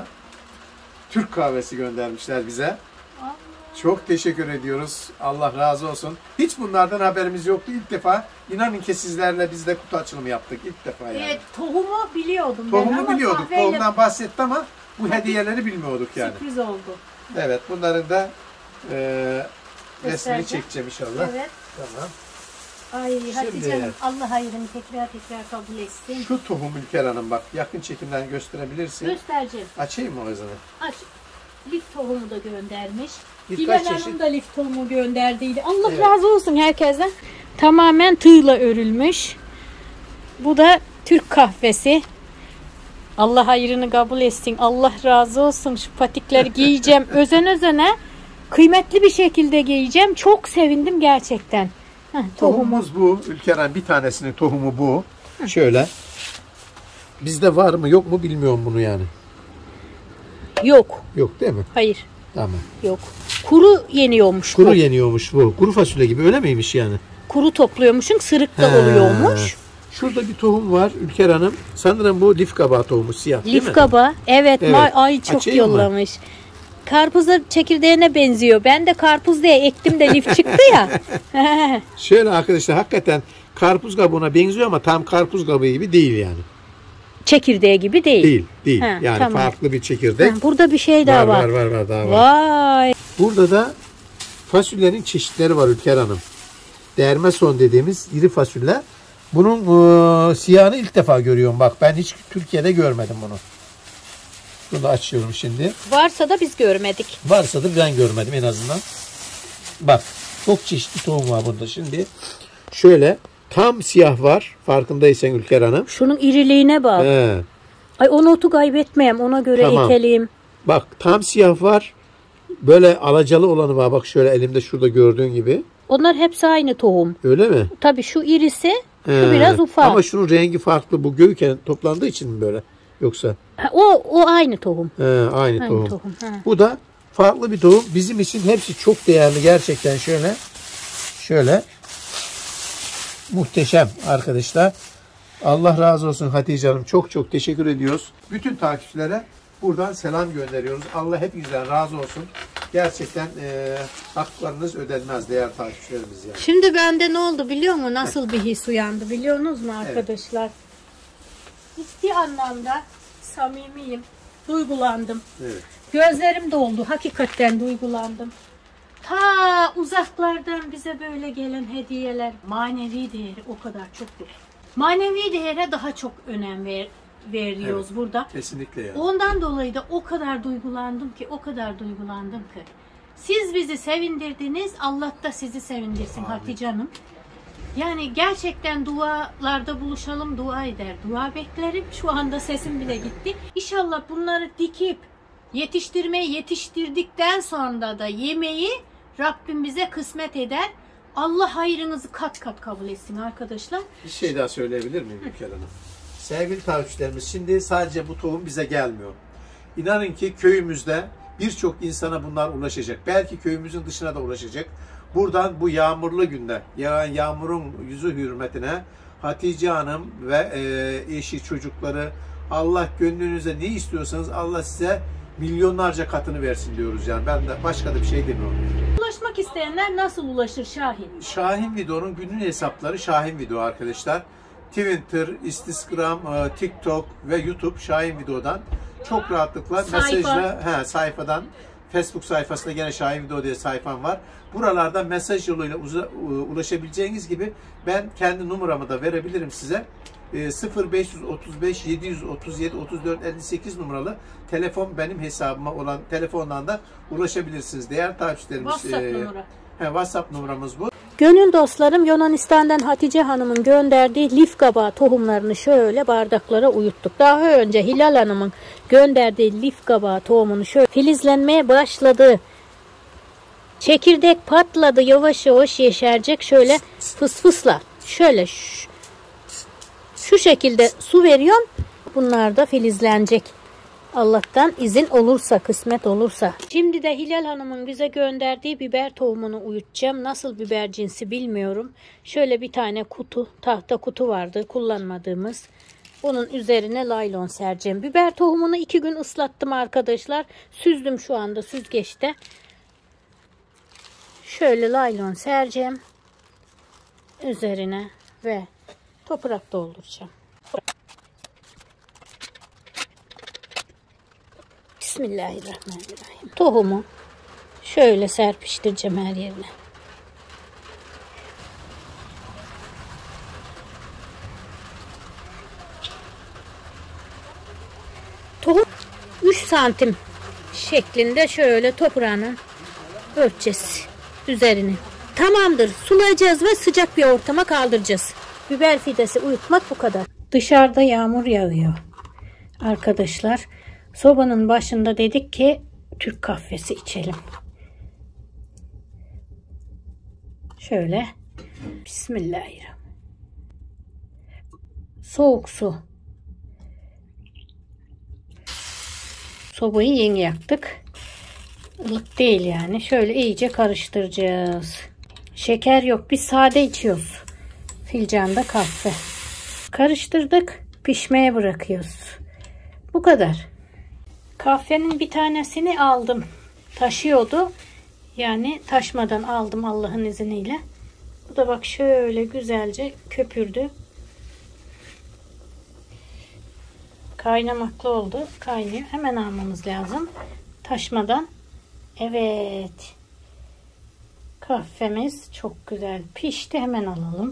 Türk kahvesi göndermişler bize. Allah. Çok teşekkür ediyoruz. Allah razı olsun. Hiç bunlardan haberimiz yoktu. İlk defa inanın ki sizlerle biz de kutu açılımı yaptık. İlk defa yani. Evet, tohumu biliyordum ben Tohumu ama biliyorduk. kahveyle Tohumdan bahsetti ama bu hediyeleri bilmiyorduk yani. sürpriz oldu. Evet, bunların da e, resmini Göstereceğim. çekeceğim inşallah. Evet. Tamam. Ay Hatice Şimdi- Hanım, Allah hayrını tekrar tekrar kabul etsin. Şu tohum Ülker Hanım, bak yakın çekimden gösterebilirsin. Göstereceğim. Açayım mı o yüzden? Aç. Lif tohumu da göndermiş. Birkaç Hilal çeşit- Hanım da lif tohumu gönderdiydi. Allah Evet. razı olsun herkesten. Tamamen tığla örülmüş. Bu da Türk kahvesi. Allah hayrını kabul etsin. Allah razı olsun. Şu patikleri giyeceğim. Özen özene kıymetli bir şekilde giyeceğim. Çok sevindim gerçekten. Heh, tohumu. Tohumumuz bu. Ülker Hanım bir tanesinin tohumu bu. Şöyle. Bizde var mı yok mu bilmiyorum bunu yani. Yok. Yok değil mi? Hayır. Tamam. Yok. Kuru yeniyormuş Kuru bu. yeniyormuş bu. Kuru fasulye gibi öyle miymiş yani? Kuru topluyormuşsun. Sırık da He. oluyormuş. Şurada bir tohum var Ülker Hanım. Sanırım bu lif kabağı tohumu siyah değil mi? Lif kaba. Evet. Evet. ma- Ay çok Açayım mı? yollamış. Karpuzun çekirdeğine benziyor. Ben de karpuz diye ektim de lif çıktı ya. Şöyle arkadaşlar hakikaten karpuz kabuğuna benziyor ama tam karpuz kabuğu gibi değil yani. Çekirdeği gibi değil. Değil, değil. Ha, yani tamam. farklı bir çekirdek. Ha, burada bir şey daha var, var. var, var, var, daha var. Vay. Burada da fasulyenin çeşitleri var Ülker Hanım. Dermeson dediğimiz iri fasulye. Bunun e, siyahını ilk defa görüyorum. Bak ben hiç Türkiye'de görmedim bunu. Bunu da açıyorum şimdi. Varsa da biz görmedik. Varsa da ben görmedim en azından. Bak çok çeşitli tohum var bunda şimdi. Şöyle tam siyah var. Farkındaysan Ülker Hanım. Şunun iriliğine bak. He. Ay o notu kaybetmeyeyim. Ona göre Tamam. ekeleyeyim. Bak tam siyah var. Böyle alacalı olanı var. Bak şöyle elimde şurada gördüğün gibi. Onlar hepsi aynı tohum. Öyle mi? Tabii şu irisi, şu He. biraz ufak. Ama şunun rengi farklı. Bu göğüken toplandığı için mi böyle? Yoksa? Ha, o o aynı tohum. He, aynı, Aynı tohum. tohum. Ha. Bu da farklı bir tohum. Bizim için hepsi çok değerli gerçekten şöyle. Şöyle. Muhteşem arkadaşlar. Allah razı olsun Hatice Hanım. Çok çok teşekkür ediyoruz. Bütün takipçilere buradan selam gönderiyoruz. Allah hepinizden razı olsun. Gerçekten e, haklarınız ödenmez değerli takipçilerimiz yani. Şimdi bende ne oldu biliyor musun? Nasıl bir his uyandı biliyorsunuz mu arkadaşlar? Ciddi anlamda samimiyim. Duygulandım. Evet. Gözlerim doldu. Hakikaten duygulandım. Ta uzaklardan bize böyle gelen hediyeler manevi değeri o kadar çok yok. Manevi değere daha çok önem ver, veriyoruz Evet. burada. Kesinlikle yani. Ondan dolayı da o kadar duygulandım ki, o kadar duygulandım ki. Siz bizi sevindirdiniz, Allah da sizi sevindirsin Amin. Hatice Hanım. Yani gerçekten dualarda buluşalım, dua eder. Dua beklerim. Şu anda sesim bile gitti. İnşallah bunları dikip yetiştirmeyi yetiştirdikten sonra da yemeği Rabbim bize kısmet eder. Allah hayrınızı kat kat kabul etsin arkadaşlar. Bir şey daha söyleyebilir miyim Ülker Hanım? Sevgili takipçilerimiz, şimdi sadece bu tohum bize gelmiyor. İnanın ki köyümüzde birçok insana bunlar ulaşacak. Belki köyümüzün dışına da ulaşacak. Buradan bu yağmurlu günde yağan yağmurun yüzü hürmetine Hatice Hanım ve e, eşi, çocukları, Allah gönlünüze ne istiyorsanız Allah size milyonlarca katını versin diyoruz yani. Ben de başka da bir şey demiyorum. Ulaşmak isteyenler nasıl ulaşır Şahin? Şahin Video'nun günlük hesapları Şahin Video arkadaşlar. Twitter, Instagram, TikTok ve YouTube Şahin Video'dan çok rahatlıkla Sayfa. mesajla he, sayfadan, Facebook sayfasında gene Şahin Video diye sayfam var. Buralarda mesaj yoluyla ulaşabileceğiniz gibi ben kendi numaramı da verebilirim size. sıfır beş otuz beş yedi yüz otuz yedi otuz dört elli sekiz numaralı telefon benim hesabıma olan telefondan da ulaşabilirsiniz. Değerli takipçilerimiz, WhatsApp e, numara. He, WhatsApp numaramız bu. Gönül dostlarım, Yunanistan'dan Hatice Hanım'ın gönderdiği lif kabağı tohumlarını şöyle bardaklara uyuttuk. Daha önce Hilal Hanım'ın gönderdiği lif kabağı tohumunu şöyle filizlenmeye başladı. Çekirdek patladı, yavaş yavaş yeşerecek. Şöyle fıs fısla. Şöyle şu, şu şekilde su veriyorum. Bunlar da filizlenecek. Allah'tan izin olursa, kısmet olursa. Şimdi de Hilal Hanım'ın bize gönderdiği biber tohumunu uyutacağım. Nasıl biber cinsi bilmiyorum. Şöyle bir tane kutu, tahta kutu vardı kullanmadığımız. Bunun üzerine laylon sereceğim. Biber tohumunu iki gün ıslattım arkadaşlar. Süzdüm şu anda süzgeçte. Şöyle laylon sereceğim. Üzerine ve toprak dolduracağım. Bismillahirrahmanirrahim. Tohumu şöyle serpiştireceğim her yerine. Tohum üç santim şeklinde şöyle toprağını örteceğiz üzerini. Tamamdır. Sulayacağız ve sıcak bir ortama kaldıracağız. Biber fidesi uyutmak bu kadar. Dışarıda yağmur yağıyor. Arkadaşlar, sobanın başında dedik ki Türk kahvesi içelim. Şöyle. Bismillahirrahmanirrahim. Soğuk su. Sobayı yeni yaktık. Ilık değil yani. Şöyle iyice karıştıracağız. Şeker yok. Biz sade içiyoruz. Filcanda kahve. Karıştırdık. Pişmeye bırakıyoruz. Bu kadar. Kahvenin bir tanesini aldım. Taşıyordu. Yani taşmadan aldım Allah'ın izniyle. Bu da bak şöyle güzelce köpürdü. Kaynamaklı oldu. Kaynıyor. Hemen almamız lazım. Taşmadan. Evet. Kahvemiz çok güzel pişti. Hemen alalım.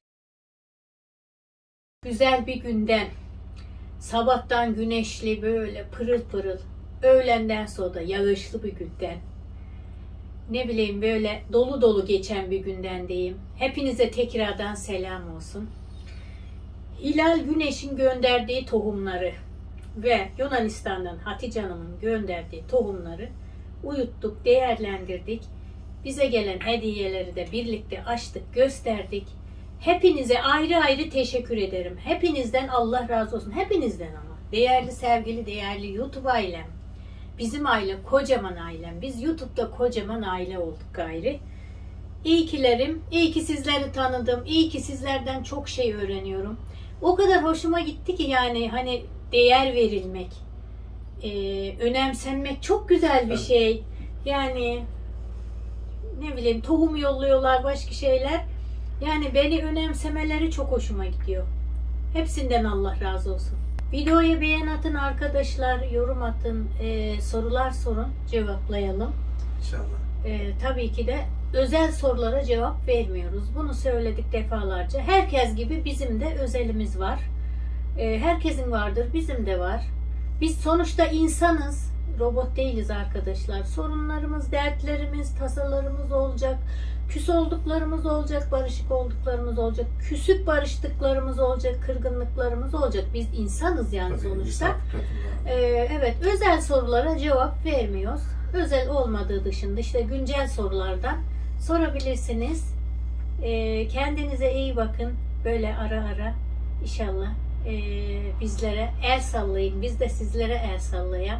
Güzel bir günden, sabahtan güneşli böyle pırıl pırıl, öğlenden sonra da yağışlı bir günden, ne bileyim böyle dolu dolu geçen bir günden diyeyim. Hepinize tekrardan selam olsun. Hilal Güneş'in gönderdiği tohumları ve Yunanistan'dan Hatice Hanım'ın gönderdiği tohumları uyuttuk, değerlendirdik. Bize gelen hediyeleri de birlikte açtık, gösterdik. Hepinize ayrı ayrı teşekkür ederim. Hepinizden Allah razı olsun. Hepinizden ama. Değerli, sevgili, değerli YouTube ailem. Bizim aile, kocaman ailem. Biz YouTube'da kocaman aile olduk gayri. İyi kilerim, iyi ki sizleri tanıdım. İyi ki sizlerden çok şey öğreniyorum. O kadar hoşuma gitti ki yani hani değer verilmek, e, önemsenmek çok güzel bir şey. Yani ne bileyim tohum yolluyorlar, başka şeyler. Yani beni önemsemeleri çok hoşuma gidiyor. Hepsinden Allah razı olsun. Videoya beğen atın arkadaşlar, yorum atın, e, sorular sorun, cevaplayalım. İnşallah. E, tabii ki de özel sorulara cevap vermiyoruz. Bunu söyledik defalarca. Herkes gibi bizim de özelimiz var. E, herkesin vardır, bizim de var. Biz sonuçta insanız. robot değiliz arkadaşlar. Sorunlarımız, dertlerimiz, tasalarımız olacak. Küs olduklarımız olacak, barışık olduklarımız olacak. Küsüp barıştıklarımız olacak, kırgınlıklarımız olacak. Biz insanız yani Tabii, sonuçta. insan Ee, evet, özel sorulara cevap vermiyoruz. Özel olmadığı dışında işte güncel sorulardan sorabilirsiniz. Ee, kendinize iyi bakın. Böyle ara ara inşallah ee, bizlere el sallayın. Biz de sizlere el sallayan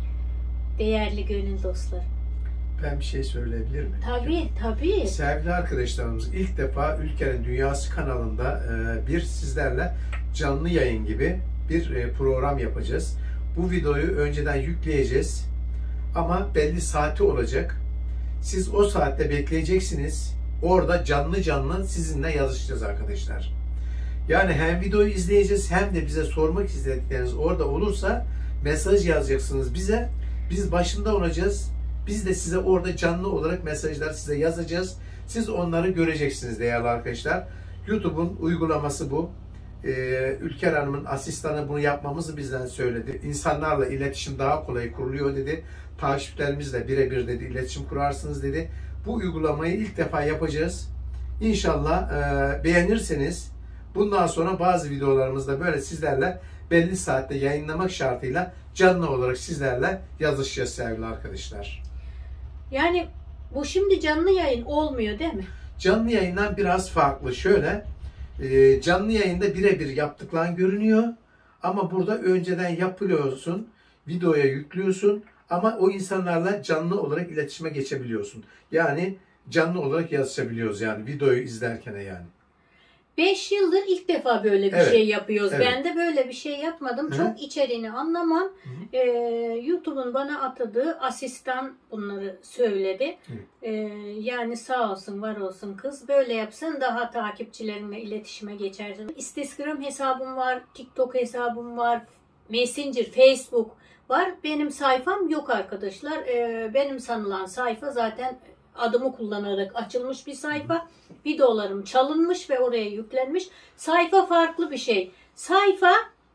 değerli gönül dostlar. Ben bir şey söyleyebilir miyim? Tabii, tabii. Sevgili arkadaşlarımız, ilk defa Ülker'in Dünyası kanalında bir sizlerle canlı yayın gibi bir program yapacağız. Bu videoyu önceden yükleyeceğiz ama belli saati olacak. Siz o saatte bekleyeceksiniz. Orada canlı canlı sizinle yazışacağız arkadaşlar. Yani hem videoyu izleyeceğiz hem de bize sormak istedikleriniz orada olursa mesaj yazacaksınız bize. Biz başında olacağız. Biz de size orada canlı olarak mesajlar size yazacağız. Siz onları göreceksiniz değerli arkadaşlar. YouTube'un uygulaması bu. Ee, Ülker Hanım'ın asistanı bunu yapmamızı bizden söyledi. İnsanlarla iletişim daha kolay kuruluyor dedi. Takipçilerimizle birebir dedi iletişim kurarsınız dedi. Bu uygulamayı ilk defa yapacağız. İnşallah e, beğenirseniz bundan sonra bazı videolarımızda böyle sizlerle belli saatte yayınlamak şartıyla canlı olarak sizlerle yazışacağız sevgili arkadaşlar. Yani bu şimdi canlı yayın olmuyor değil mi? Canlı yayından biraz farklı. Şöyle e, canlı yayında birebir yaptıkların görünüyor. Ama burada önceden yapılıyorsun. Videoya yüklüyorsun. Ama o insanlarla canlı olarak iletişime geçebiliyorsun. Yani canlı olarak yazışabiliyoruz yani videoyu izlerken yani. beş yıldır ilk defa böyle bir Evet. şey yapıyoruz. Evet. Ben de böyle bir şey yapmadım. Hı. Çok içeriğini anlamam. Ee, YouTube'un bana atadığı asistan bunları söyledi. Ee, yani sağ olsun, var olsun kız. Böyle yapsın daha takipçilerinle iletişime geçersin. Instagram hesabım var, TikTok hesabım var, Messenger, Facebook var. Benim sayfam yok arkadaşlar. Ee, benim sanılan sayfa zaten adımı kullanarak açılmış bir sayfa. Videolarım çalınmış ve oraya yüklenmiş. Sayfa farklı bir şey. Sayfa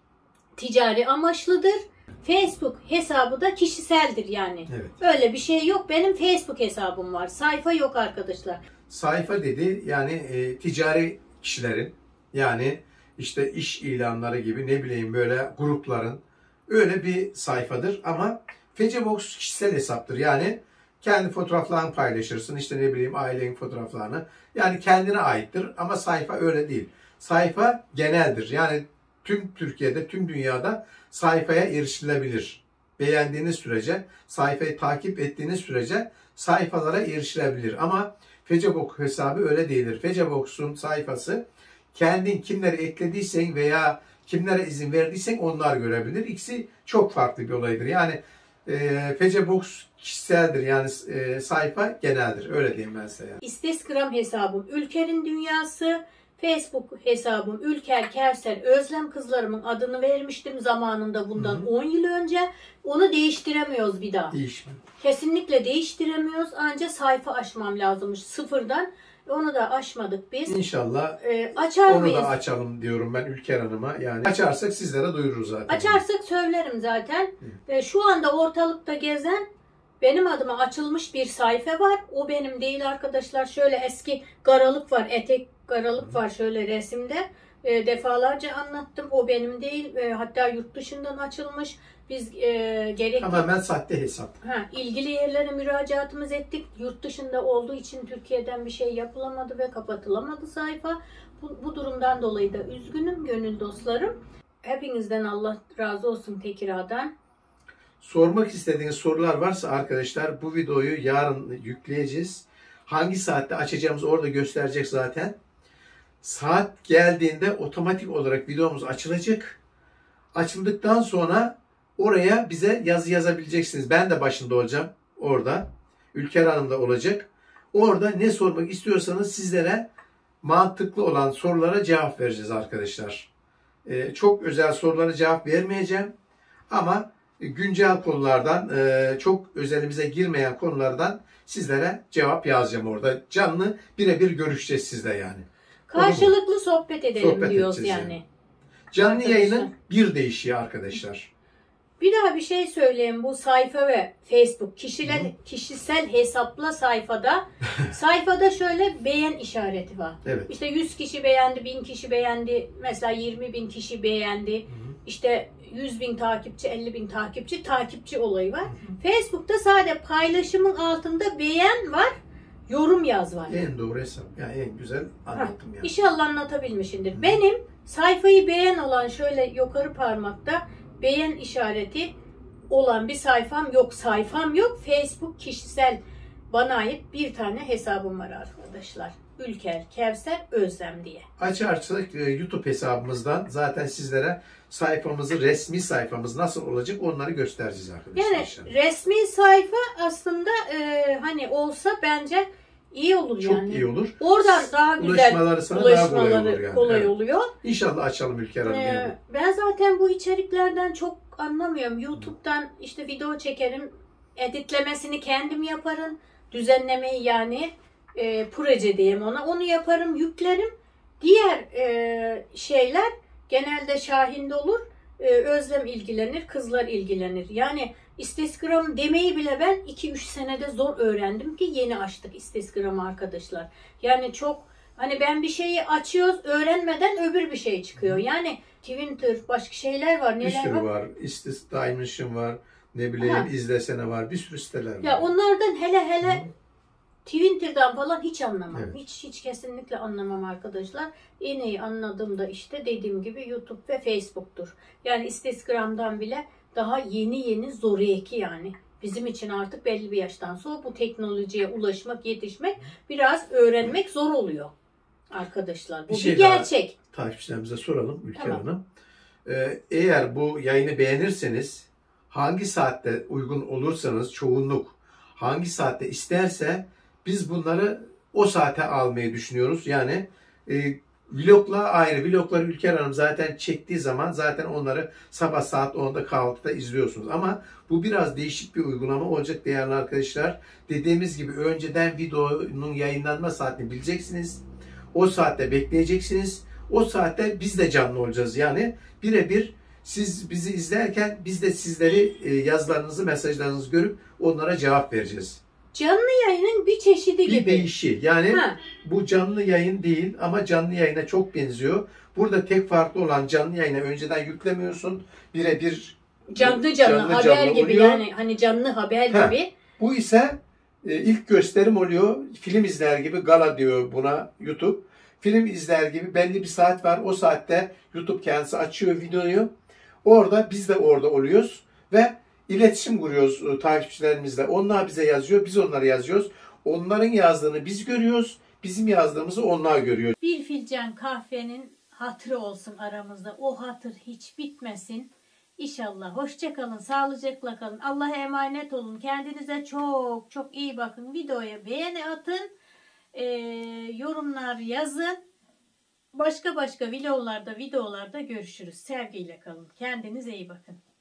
ticari amaçlıdır. Facebook hesabı da kişiseldir yani. Evet. Öyle bir şey yok. Benim Facebook hesabım var. Sayfa yok arkadaşlar. Sayfa dedi yani e, ticari kişilerin yani işte iş ilanları gibi ne bileyim böyle grupların öyle bir sayfadır ama Fecebox kişisel hesaptır. Yani kendi fotoğraflarını paylaşırsın. İşte ne bileyim ailenin fotoğraflarını. Yani kendine aittir ama sayfa öyle değil. Sayfa geneldir. Yani tüm Türkiye'de, tüm dünyada sayfaya erişilebilir. Beğendiğiniz sürece, sayfayı takip ettiğiniz sürece sayfalara erişilebilir. Ama Facebook hesabı öyle değildir. Fecebox'un sayfası kendin kimleri eklediysen veya kimlere izin verdiysen onlar görebilir. İkisi çok farklı bir olaydır. Yani E, Fecebox kişiseldir yani e, sayfa geneldir. Öyle diyeyim ben size. Yani. Instagram hesabım Ülker'in Dünyası. Facebook hesabım Ülker Kersel Özlem kızlarımın adını vermiştim zamanında bundan Hı-hı. on yıl önce. Onu değiştiremiyoruz bir daha. Değişme. Kesinlikle değiştiremiyoruz. Ancak sayfa açmam lazımmış sıfırdan. Onu da açmadık biz. İnşallah ee, açar onu mıyız? da açalım diyorum ben Ülker Hanım'a. Yani açarsak sizlere duyururuz zaten. Açarsak söylerim zaten. Ee, şu anda ortalıkta gezen benim adıma açılmış bir sayfa var. O benim değil arkadaşlar. Şöyle eski garalık var. Etek garalık var şöyle resimde. E, defalarca anlattım. O benim değil. E, hatta yurt dışından açılmış. Biz e, gerekli... Tamamen sahte hesap. Ha, ilgili yerlere müracaatımız ettik. Yurt dışında olduğu için Türkiye'den bir şey yapılamadı ve kapatılamadı sayfa. Bu, bu durumdan dolayı da üzgünüm gönül dostlarım. Hepinizden Allah razı olsun tekrardan. Sormak istediğiniz sorular varsa arkadaşlar bu videoyu yarın yükleyeceğiz. Hangi saatte açacağımızı orada gösterecek zaten. Saat geldiğinde otomatik olarak videomuz açılacak. Açıldıktan sonra oraya bize yazı yazabileceksiniz. Ben de başında olacağım orada. Ülker Hanım da olacak. Orada ne sormak istiyorsanız sizlere mantıklı olan sorulara cevap vereceğiz arkadaşlar. Ee, çok özel sorulara cevap vermeyeceğim. Ama güncel konulardan, çok özelimize girmeyen konulardan sizlere cevap yazacağım orada. Canlı birebir görüşeceğiz sizle yani. Karşılıklı sohbet edelim sohbet diyoruz yani. yani. Canlı arkadaşlar. Yayının bir değişiği arkadaşlar. Bir daha bir şey söyleyeyim, bu sayfa ve Facebook kişiler, kişisel hesapla sayfada sayfada şöyle beğen işareti var. Evet. İşte yüz kişi beğendi, bin kişi beğendi, mesela yirmi bin kişi beğendi. Hı hı. İşte yüz bin takipçi, elli bin takipçi, takipçi olayı var. Hı hı. Facebook'ta sadece paylaşımın altında beğen var, yorum yaz var. En doğru hesap. Yani en güzel anlattım ha, yani. İnşallah anlatabilmişimdir. Hı. Benim sayfayı beğen olan şöyle yukarı parmakta beğen işareti olan bir sayfam yok. Sayfam yok. Facebook kişisel bana ait bir tane hesabım var arkadaşlar. Ülker Kevser Özlem diye. Açarsak YouTube hesabımızdan zaten sizlere sayfamızı, resmi sayfamız nasıl olacak onları göstereceğiz arkadaşlar. Yani inşallah. Resmi sayfa aslında e, hani olsa bence iyi olur Çok yani. Çok iyi olur. Oradan daha güzel ulaşmaları sana ulaşmaları daha kolay olur. Yani. kolay evet. oluyor. İnşallah açalım Ülker Hanım. Ee, ben zaten bu içeriklerden çok anlamıyorum. YouTube'dan işte video çekerim. Editlemesini kendim yaparım. Düzenlemeyi yani e, proje diyeyim ona. Onu yaparım, yüklerim. Diğer e, şeyler genelde Şahin'de olur. E, Özlem ilgilenir, kızlar ilgilenir. Yani Instagram demeyi bile ben iki üç senede zor öğrendim ki yeni açtık Instagram'ı arkadaşlar. Yani çok hani ben bir şeyi açıyoruz öğrenmeden öbür bir şey çıkıyor. Yani Twitter başka şeyler var. Neler bir sürü var? var. İstis Dimension var. Ne bileyim ha. izlesene var. Bir sürü siteler var. Ya onlardan hele hele Hı. Twitter'dan falan hiç anlamam. Evet. Hiç hiç kesinlikle anlamam arkadaşlar. En iyi anladığım da işte dediğim gibi YouTube ve Facebook'tur. Yani Instagram'dan bile daha yeni yeni zoraki yani. Bizim için artık belli bir yaştan sonra bu teknolojiye ulaşmak, yetişmek, biraz öğrenmek zor oluyor arkadaşlar. Bu bir, şey bir gerçek. Takipçilerimize soralım Ülker tamam. Hanım. Ee, eğer bu yayını beğenirseniz, hangi saatte uygun olursanız, çoğunluk hangi saatte isterse biz bunları o saate almayı düşünüyoruz. Yani e, vlogla ayrı. Vlogları Ülker Hanım zaten çektiği zaman zaten onları sabah saat onda kahvaltıda izliyorsunuz. Ama bu biraz değişik bir uygulama olacak değerli arkadaşlar. Dediğimiz gibi önceden videonun yayınlanma saatini bileceksiniz. O saatte bekleyeceksiniz. O saatte biz de canlı olacağız. Yani birebir siz bizi izlerken biz de sizleri yazılarınızı, mesajlarınızı görüp onlara cevap vereceğiz. Canlı yayının bir çeşidi bir gibi. Bir değişi. Yani ha. bu canlı yayın değil ama canlı yayına çok benziyor. Burada tek farklı olan canlı yayına önceden yüklemiyorsun. Birebir canlı canlı, canlı haber canlı gibi oluyor. Yani hani canlı haber ha. gibi. Bu ise e, ilk gösterim oluyor. Film izler gibi, gala diyor buna YouTube. Film izler gibi belli bir saat var. O saatte YouTube kendisi açıyor videoyu. Orada biz de orada oluyoruz ve iletişim kuruyoruz takipçilerimizle. Onlar bize yazıyor, biz onlara yazıyoruz. Onların yazdığını biz görüyoruz, bizim yazdığımızı onlar görüyor. Bir fincan kahvenin hatırı olsun aramızda. O hatır hiç bitmesin. İnşallah. Hoşça kalın, sağlıcakla kalın. Allah'a emanet olun. Kendinize çok çok iyi bakın. Videoya beğeni atın. Ee, yorumlar yazın. Başka başka videolarda videolarda görüşürüz. Sevgiyle kalın. Kendinize iyi bakın.